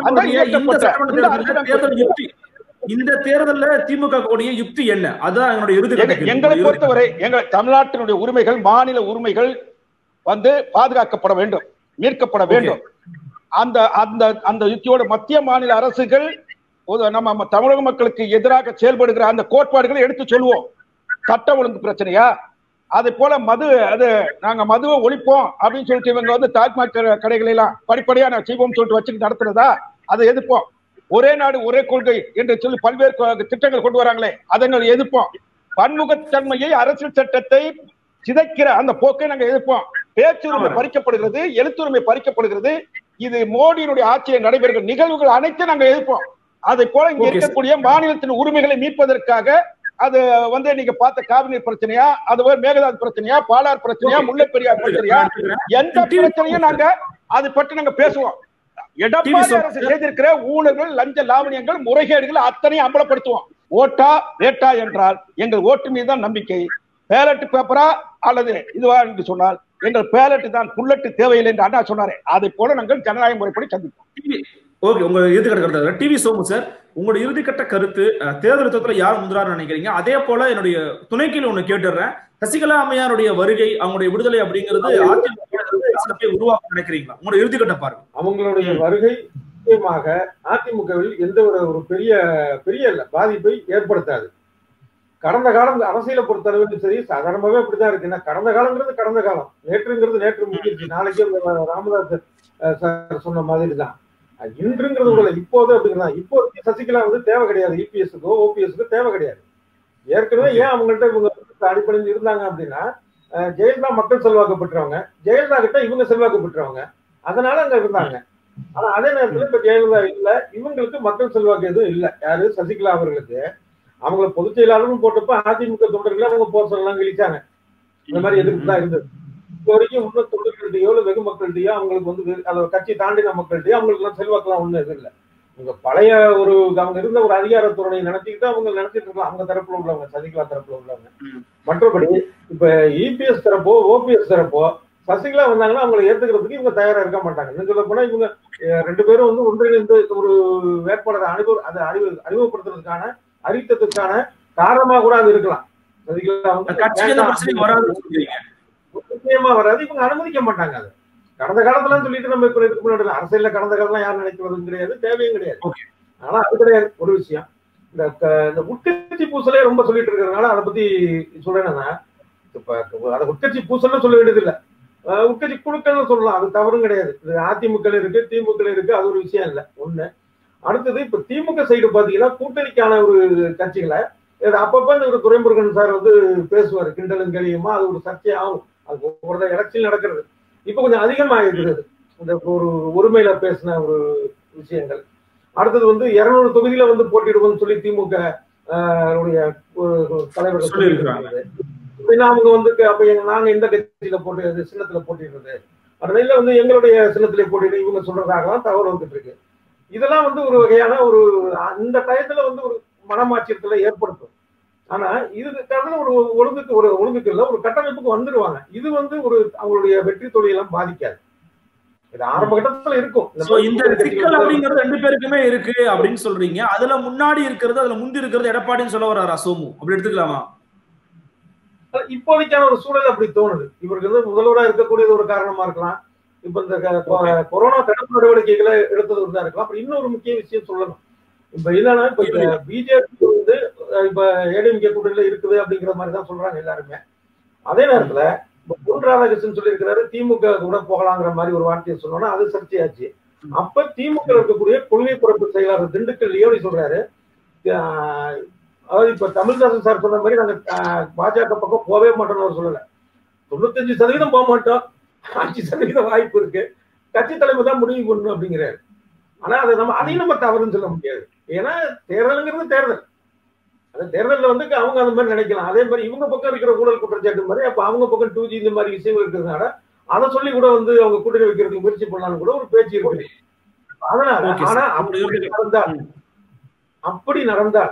இந்த தேர்தலில் திமுக கூடிய யுக்தி என்ன? அதான் என்னுடைய இறுதி. எங்களை பொறுத்தவரை எங்கள் தமிழ்நாட்டினுடைய உரிமைகள், மாநில உரிமைகள் வந்து பாதுகாக்கப்பட வேண்டும், மீட்கப்பட வேண்டும். அந்த அந்த அந்த யுக்தியோட மத்திய மாநில அரசுகள் நம்ம தமிழக மக்களுக்கு எதிராக செயல்படுகிற அந்த கோட்பாடுகளை எடுத்து சொல்லுவோம். சட்ட ஒழுங்கு பிரச்சனையா, அதே போல மது, அது நாங்க மதுவை ஒழிப்போம் அப்படின்னு சொல்லிட்டு இவங்க வந்து டாஸ்மாக் கடைகளை எல்லாம் படிப்படியா நான் செய்வோம் சொல்லிட்டு வச்சுக்கிட்டு நடத்துறதா, அதை எதிர்ப்போம். ஒரே நாடு ஒரே கொள்கை என்று சொல்லி பல்வேறு திட்டங்கள் கொண்டு வராங்களே, அதை எதிர்ப்போம். பன்முகத்தன்மையை, அரசியல் சட்டத்தை சிதைக்கிற அந்த போக்கை நாங்க எதிர்ப்போம். பேச்சுரிமை பறிக்கப்படுகிறது, எழுத்துரிமை பறிக்கப்படுகிறது. இது மோடியினுடைய ஆட்சியில் நடைபெறுகிற நிகழ்வுகள் அனைத்தும் நாங்க எதிர்ப்போம். அதை போல இங்க இருக்கக்கூடிய மாநிலத்தின் உரிமைகளை மீட்பதற்காக அது வந்து நீங்க பார்த்த காவிரி பிரச்சனையா, அது மேகதாது பிரச்சனையா, பாலார் பிரச்சனையா, முல்லை பெரியார் பிரச்சனையா, எந்த பிரச்சனையும் நாங்க அதை பற்றி நாங்க பேசுவோம். எடப்பாடி அரசு செய்திருக்கிற ஊழல்கள், லஞ்ச லாவணியங்கள், முறைகேடுகள் அத்தனையும் அம்பலப்படுத்துவோம். ஓட்டா வேட்டா என்றால் எங்கள் ஓட்டு மீதுதான் நம்பிக்கை. பேலட் பேப்பரா அல்லது இதுவா என்று சொன்னால் எங்கள் பேலட் தான், புல்லட்டு தேவையில்லை என்று அண்ணா சொன்னாரே, அதை போல நாங்கள் ஜனநாயக முறைப்படி சந்திப்போம். ஓகே, உங்க இறுதிக்கட்ட கருத்து டிவி சோமு சார், உங்களோட இறுதிக்கட்ட கருத்து தேர்தல் யுத்தத்துல யார் முந்திராரு நினைக்கிறீங்க? அதே போல என்னுடைய துணைக்கீழ் ஒண்ணு கேட்டுறேன், சசிகலா அம்மையாருடைய வருகை, அவங்களுடைய விடுதலை அப்படிங்கிறது அதிமுக உருவாக்க நினைக்கிறீங்களா? உங்களோட இறுதிக்கட்ட பாருங்க. அவங்களுடைய வருகை நிச்சயமாக அதிமுகவில் எந்த ஒரு ஒரு பெரிய பெரிய பாதிப்பை ஏற்படுத்தாது. கடந்த காலம் அரசியலை பொறுத்தளவுக்கு சரி, சாதாரணமாவே அப்படிதான் இருக்கு. ஏன்னா கடந்த காலங்கிறது கடந்த காலம், நேற்றுங்கிறது நேற்று முடிஞ்சிருச்சு. நாளைக்கு ராமதாஸ் சார் சொன்ன மாதிரி தான் இன்றுங்கிறது உங்களை இப்போது அப்படிங்கிறதா. இப்போ சசிகலா வந்து தேவை கிடையாது, இபிஎஸ்க்கோ ஓபிஎஸ்க்கோ தேவை கிடையாது. ஏற்கனவே ஏன் அவங்கள்ட்ட இவங்க அடிப்படையில் இருந்தாங்க அப்படின்னா, ஜெயலலிதா மக்கள் செல்வாக்கு பெற்றவங்க, ஜெயலலிதா கிட்ட இவங்க செல்வாக்கு பெற்றவங்க, அதனால அங்க இருந்தாங்க. ஆனா அதே நேரத்துல இப்ப ஜெயலலிதா இல்ல, இவங்களுக்கு மக்கள் செல்வாக்கு எதுவும் இல்லை. யாரு? சசிகலா அவர்களுக்கு. அவங்களை பொதுச் செயலாளரும் போட்டப்ப அதிமுக தொண்டர்களை அவங்க போஸ்டர் எல்லாம் கிழிச்சாங்க. இந்த மாதிரி எதிர்ப்பு தான் இருந்தது. இப்போ வரைக்கும் உள்ள தொண்டர்கள்டையோ இல்ல வெகு மக்கள்கிட்டயோ அவங்களுக்கு வந்து அதை கட்சி தாண்டின மக்கள்கிட்டயோ அவங்களுக்கு எல்லாம் செல்வாக்கெல்லாம் ஒண்ணும் எதுவும் இல்லை. உங்க பழைய ஒரு அவங்க இருந்த ஒரு அதிகாரத்துறையை நினைச்சுக்கிட்டு அவங்க நினைச்சிட்டு இருக்கலாம், அவங்க தரப்புல உள்ளவங்க, சசிகலா தரப்புல உள்ளவங்க. மற்றபடி இப்ப இபிஎஸ் தரப்போ ஓபிஎஸ் தரப்போ சசிகலா வந்தாங்கன்னா அவங்களை ஏத்துக்கிறதுக்கு இவங்க தயாரா இருக்க மாட்டாங்க. இன்னும் சொல்ல போனா இவங்க ரெண்டு பேரும் வந்து ஒன்றிணைந்து ஒரு வேட்பாளரை அனுபவ அதை அறிவு அறிமுகப்படுத்துறதுக்கான அறிவித்ததுக்கான காரணமா கூட அது இருக்கலாம். சசிகலா வந்து நிச்சயமா வராது, இவங்க அனுமதிக்க மாட்டாங்க. அது கடந்த காலத்துல சொல்லிட்டு நம்ம இப்ப இதுக்கு முன்னாடி அரசியல்ல கடந்த காலம் யாரும் நினைக்கிறதும் கிடையாது, தேவையும் கிடையாது. ஆனா அது கிடையாது. ஒரு விஷயம், இந்த உட்கட்சி பூசலே ரொம்ப சொல்லிட்டு இருக்கிறதுனால அதை பத்தி சொல்றேன்னா, இப்ப அதை உட்கட்சி பூசல்னு சொல்ல வேண்டியது இல்லை, உட்கட்சி குழுக்கள்னு சொல்லலாம். அது தவறும் கிடையாது. அதிமுக இருக்கு, திமுக இருக்கு, அது ஒரு விஷயம் இல்லை. ஒண்ணு. அடுத்தது இப்ப திமுக சைடு பாத்தீங்கன்னா கூட்டணிக்கான ஒரு கட்சிகளை அப்பப்ப இந்த ஒரு துரைமுருகன் சார் வந்து பேசுவார், கிண்டலும் கேலியுமா, அது ஒரு சர்ச்சையாகும். அது ஒவ்வொரு எலெக்ஷன் நடக்கிறது. இப்ப கொஞ்சம் அதிகமாக இருக்கிறது இந்த ஒரு ஒருமையில பேசின ஒரு விஷயங்கள். அடுத்தது வந்து இருநூறு தொகுதியில வந்து போட்டிடுவோம்னு சொல்லி திமுக தலைவர்கள் சொல்லியிருக்கிறாங்க. அவங்க வந்து அப்ப நாங்க எந்த கட்சியில போட்டு சின்னத்துல போட்டிடுறது, அதனால வந்து எங்களுடைய சின்னத்திலே போட்டிட்டு இவங்க சொல்றதாகலாம் தகவல் வந்துட்டு இருக்கு. இதெல்லாம் வந்து ஒரு வகையான ஒரு இந்த டயத்துல வந்து ஒரு மனமாற்றத்துல ஏற்படுத்தும். ஆனா இதுக்கான ஒரு ஒழுங்குக்கு ஒரு ஒழுங்குக்கு இல்ல ஒரு கட்டமைப்புக்கு வந்துருவாங்க. இது வந்து ஒரு அவங்களுடைய வெற்றி தொழிலாம் பாதிக்காது. இது ஆரம்ப கட்டத்துல இருக்கும். இந்த சிக்கல் அப்படிங்கிறது ரெண்டு பேருக்குமே இருக்கு அப்படின்னு சொல்றீங்க. அதுல முன்னாடி இருக்கிறது அதுல முந்தி இருக்கிறது எடப்பாடின்னு சொல்ல வர்றாரா சோமு? அப்படி எடுத்துக்கலாமா? இப்போதைக்கான ஒரு சூழல் அப்படி தோணுது. இவருக்கு வந்து முதல்வராக இருக்கக்கூடியது ஒரு காரணமா இருக்கலாம். இப்ப இந்த கொரோனா தடுப்பு நடவடிக்கைகளை எடுத்தது தான் இருக்கலாம். அப்புறம் இன்னொரு முக்கிய விஷயம் சொல்லணும். இப்ப என்னன்னா, இப்ப பிஜேபி வந்து இப்ப ஏடிஎம்கே கூட்டணியில இருக்குது அப்படிங்கிற மாதிரி தான் சொல்றாங்க எல்லாருமே. அதே நேரத்துல பொன் ராதாகிருஷ்ணன் சொல்லியிருக்கிறாரு திமுக கூட போகலாங்கிற மாதிரி ஒரு வார்த்தையை சொன்னோம்னா அது சர்ச்சையாச்சு. அப்ப திமுக இருக்கக்கூடிய கொள்கை பரப்பு செயலாளர் திண்டுக்கல் லியோனி சொல்றாரு, அதாவது இப்ப தமிழ்தாசன் சார் சொன்ன மாதிரி நாங்க பாஜக பக்கம் போகவே மாட்டோம்னு அவர் சொல்லல. தொண்ணூத்தஞ்சு சதவீதம் போக மாட்டோம், அஞ்சு சதவீதம் வாய்ப்பு இருக்கு, கட்சி தலைமை தான் முடிவு பண்ணணும் அப்படிங்கிறாரு. ஆனா அதை நம்ம அதையும் நம்ம தவறுன்னு சொல்ல முடியாது. ஏன்னா தேர்தலுங்கிறது தேர்தல். அந்த தேர்தலில் வந்து அவங்க அந்த மாதிரி நினைக்கலாம். அதே மாதிரி இவங்க பக்கம் இருக்கிற ஊழல் குற்றச்சாட்டு மாதிரி அப்ப அவங்க பக்கம் டூ ஜி இந்த மாதிரி விஷயங்கள் இருக்கிறதுனால அதை சொல்லி கூட வந்து அவங்க கூட்டணி வைக்கிறதுக்கு முயற்சி பண்ணலாம்னு கூட ஒரு பேச்சு இருக்கு. அதனால ஆனா அப்படி இருந்தால் அப்படி நடந்தால்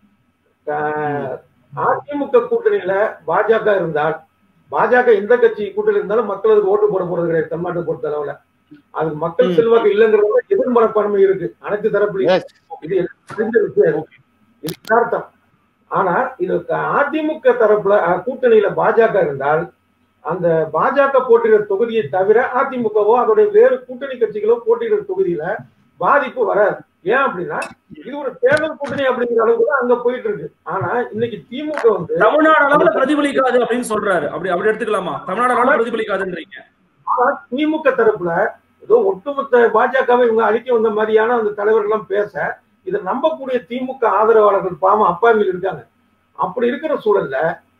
அதிமுக கூட்டணியில பாஜக இருந்தால், பாஜக எந்த கட்சி கூட்டணி இருந்தாலும் மக்கள் அதுக்கு ஓட்டு போட போறது கிடையாது. தமிழ்நாட்டை பொறுத்த அளவுல அது மக்கள் செல்வாக்கு இல்லைங்கிறத எதிர்மனப்பான்மை இருக்கு அனைத்து தரப்புலையும். இது தெரிஞ்ச விஷயம், இது அர்த்தம். ஆனா இது அதிமுக தரப்புல கூட்டணியில பாஜக இருந்தால் அந்த பாஜக போட்டியிட தொகுதியை தவிர அதிமுகவோ அதோடைய வேறு கூட்டணி கட்சிகளோ போட்டியிட தொகுதியில பாதிப்பு வராது. ஏன் அப்படின்னா இது ஒரு தேர்தல் கூட்டணி அப்படிங்கிற அளவுக்கு தான் அங்க போயிட்டு இருக்கு. ஆனா இன்னைக்கு திமுக வந்து தமிழ்நாடு அளவுல பிரதிபலிக்காது அப்படின்னு சொல்றாரு. அப்படி அப்படி எடுத்துக்கலாமா? தமிழ்நாடு அளவுல பிரதிபலிக்காதுன்றீங்க. ஆனா திமுக தரப்புல ஏதோ ஒட்டுமொத்த பாஜகவை இவங்க அழிக்க வந்த மாதிரியான அந்த தலைவர்கள் எல்லாம் பேச இதை நம்பக்கூடிய திமுக ஆதரவாளர்கள் பாவம் அப்பாவியில் இருக்காங்க. அப்படி இருக்கிற சூழல்ல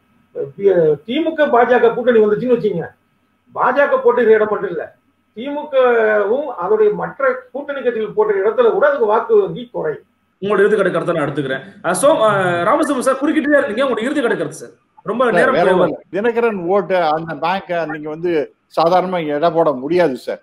திமுக பாஜக கூட்டணி வந்துச்சுன்னு வச்சுங்க, பாஜக போட்டியிட இடம் மட்டும் இல்ல, திமுகவும் அதோடைய மற்ற கூட்டணி கட்சிகள் போட்ட இடத்துல கூட அதுக்கு வாக்கு வங்கி குறையும். உங்களோட இறுதி கடைக்கருத்தை நான் எடுத்துக்கிறேன். சோ ராமசுப்ரமணியம் சார் குறுக்கிட்டே இருக்கீங்க, உங்களோட இறுதி கடைக்கருத்து சார். ரொம்ப நேரம். தினகரன் ஓட்டு அந்த பேங்க நீங்க வந்து சாதாரணமா எடை போட முடியாது சார்.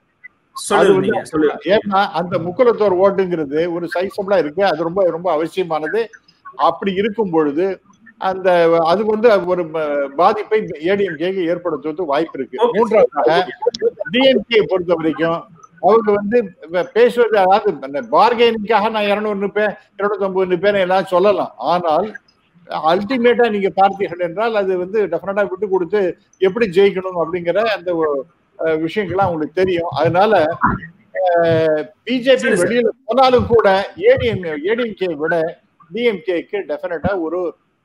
ஏன்னா அந்த முக்குலத்தோர் ஓட்டுங்கிறது ஒரு சைசபிளா இருக்கு, அது ரொம்ப ரொம்ப அவசியமானது. அப்படி இருக்கும் பொழுது அந்த அது வந்து ஒரு பாதிப்பை ஏடிஎம்கேக்கு ஏற்படுத்துவது வாய்ப்பு இருக்கு. மூன்றாவதாக டிஎம்கே பொறுத்த வரைக்கும் அவங்க வந்து பேசுவது, அதாவது பார்கெனிங்காக நான் இருநூறு நிற்பேன் இருநூத்தி ஐம்பது நிற்பேன் எல்லாம் சொல்லலாம். ஆனால் அல்டிமேட்டா நீங்க பார்த்தீர்கள் என்றால் அது வந்து டெஃபினட்டா விட்டு கொடுத்து எப்படி ஜெயிக்கணும் அப்படிங்கிற அந்த விஷயங்கள்லாம் உங்களுக்கு தெரியும். அதனால பிஜேபி வெளியில போனாலும் கூட ஏடிஎம் ஏடிஎம்கே விட டிஎம்கேக்கு டெஃபினட்டா ஒரு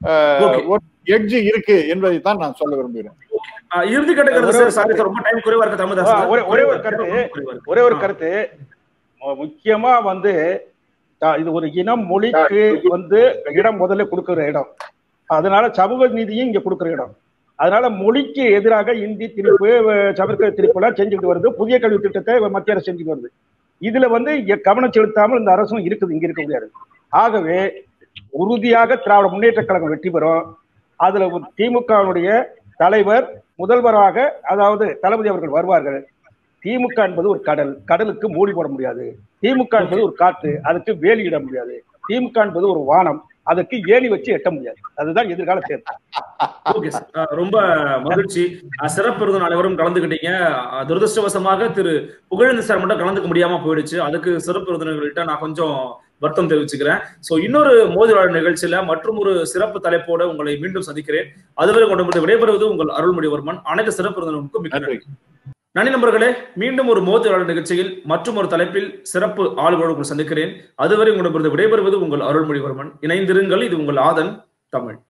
எட்ஜ் இருக்கு என்பதை தான் நான் சொல்ல விரும்புகிறேன். இறுதி கட்டக்கிறது ரொம்ப டைம் குறைவா இருக்கு தமிழ்தாஸ். ஒரே ஒரு கருத்து ஒரே ஒரு கருத்து முக்கியமா வந்து இது ஒரு இனம் மொழிக்கு வந்து இடம் முதல்ல கொடுக்கிற இடம், அதனால சமூக நீதியும் இங்க கொடுக்கிற இடம். அதனால மொழிக்கு எதிராக இந்தி திணிப்பு சமர்க்க திணிப்பு எல்லாம் செஞ்சுட்டு வருது. புதிய கல்வி திட்டத்தை மத்திய அரசு செஞ்சுட்டு வருது. இதுல வந்து கவனம் செலுத்தாமல் இந்த அரசும் இருக்குது, இங்க இருக்க முடியாது. ஆகவே உறுதியாக திராவிட முன்னேற்ற கழகம் வெற்றி பெறும். அதுல திமுகவுடைய தலைவர் முதல்வராக அதாவது தளபதி அவர்கள் வருவார்கள். திமுக என்பது ஒரு கடல், கடலுக்கு மூடி போட முடியாது. திமுக என்பது ஒரு காற்று, அதுக்கு வேலி இட முடியாது. திமுக என்பது ஒரு வானம், அதுக்கு ஏணி வச்சு எட்ட முடியாது. அதுதான் எதிர்கால தேர்தல். ரொம்ப மகிழ்ச்சி. சிறப்பு விருந்தினர் அனைவரும் கலந்துக்கிட்டீங்க. துரதிருஷ்டவசமாக திரு புகழேந்தி சார் மட்டும் கலந்துக்க முடியாம போயிடுச்சு. அதுக்கு சிறப்பு விருந்தினர்கள்ட்ட நான் கொஞ்சம் வருத்தம் தெரிவிச்சுக்கிறேன். சோ இன்னொரு மோதிவாளர் நிகழ்ச்சியில மற்றும் ஒரு சிறப்பு தலைப்போட உங்களை மீண்டும் சந்திக்கிறேன். அதுவரை கொண்டு விடைபெறுவது உங்கள் அருள்மொழிவர்மன். அனைத்து சிறப்பு விருந்தினருக்கும் மிக்க நன்றி. நன்றி நண்பர்களே. மீண்டும் ஒரு மோதிவாளர் நிகழ்ச்சியில் மற்றும் ஒரு தலைப்பில் சிறப்பு ஆளுகளோடு சந்திக்கிறேன். அதுவரை உங்களிடமிருந்து விடைபெறுவது உங்கள் அருள்மொழிவர்மன். இணைந்திருங்கள். இது உங்கள் ஆதன் தமிழ்.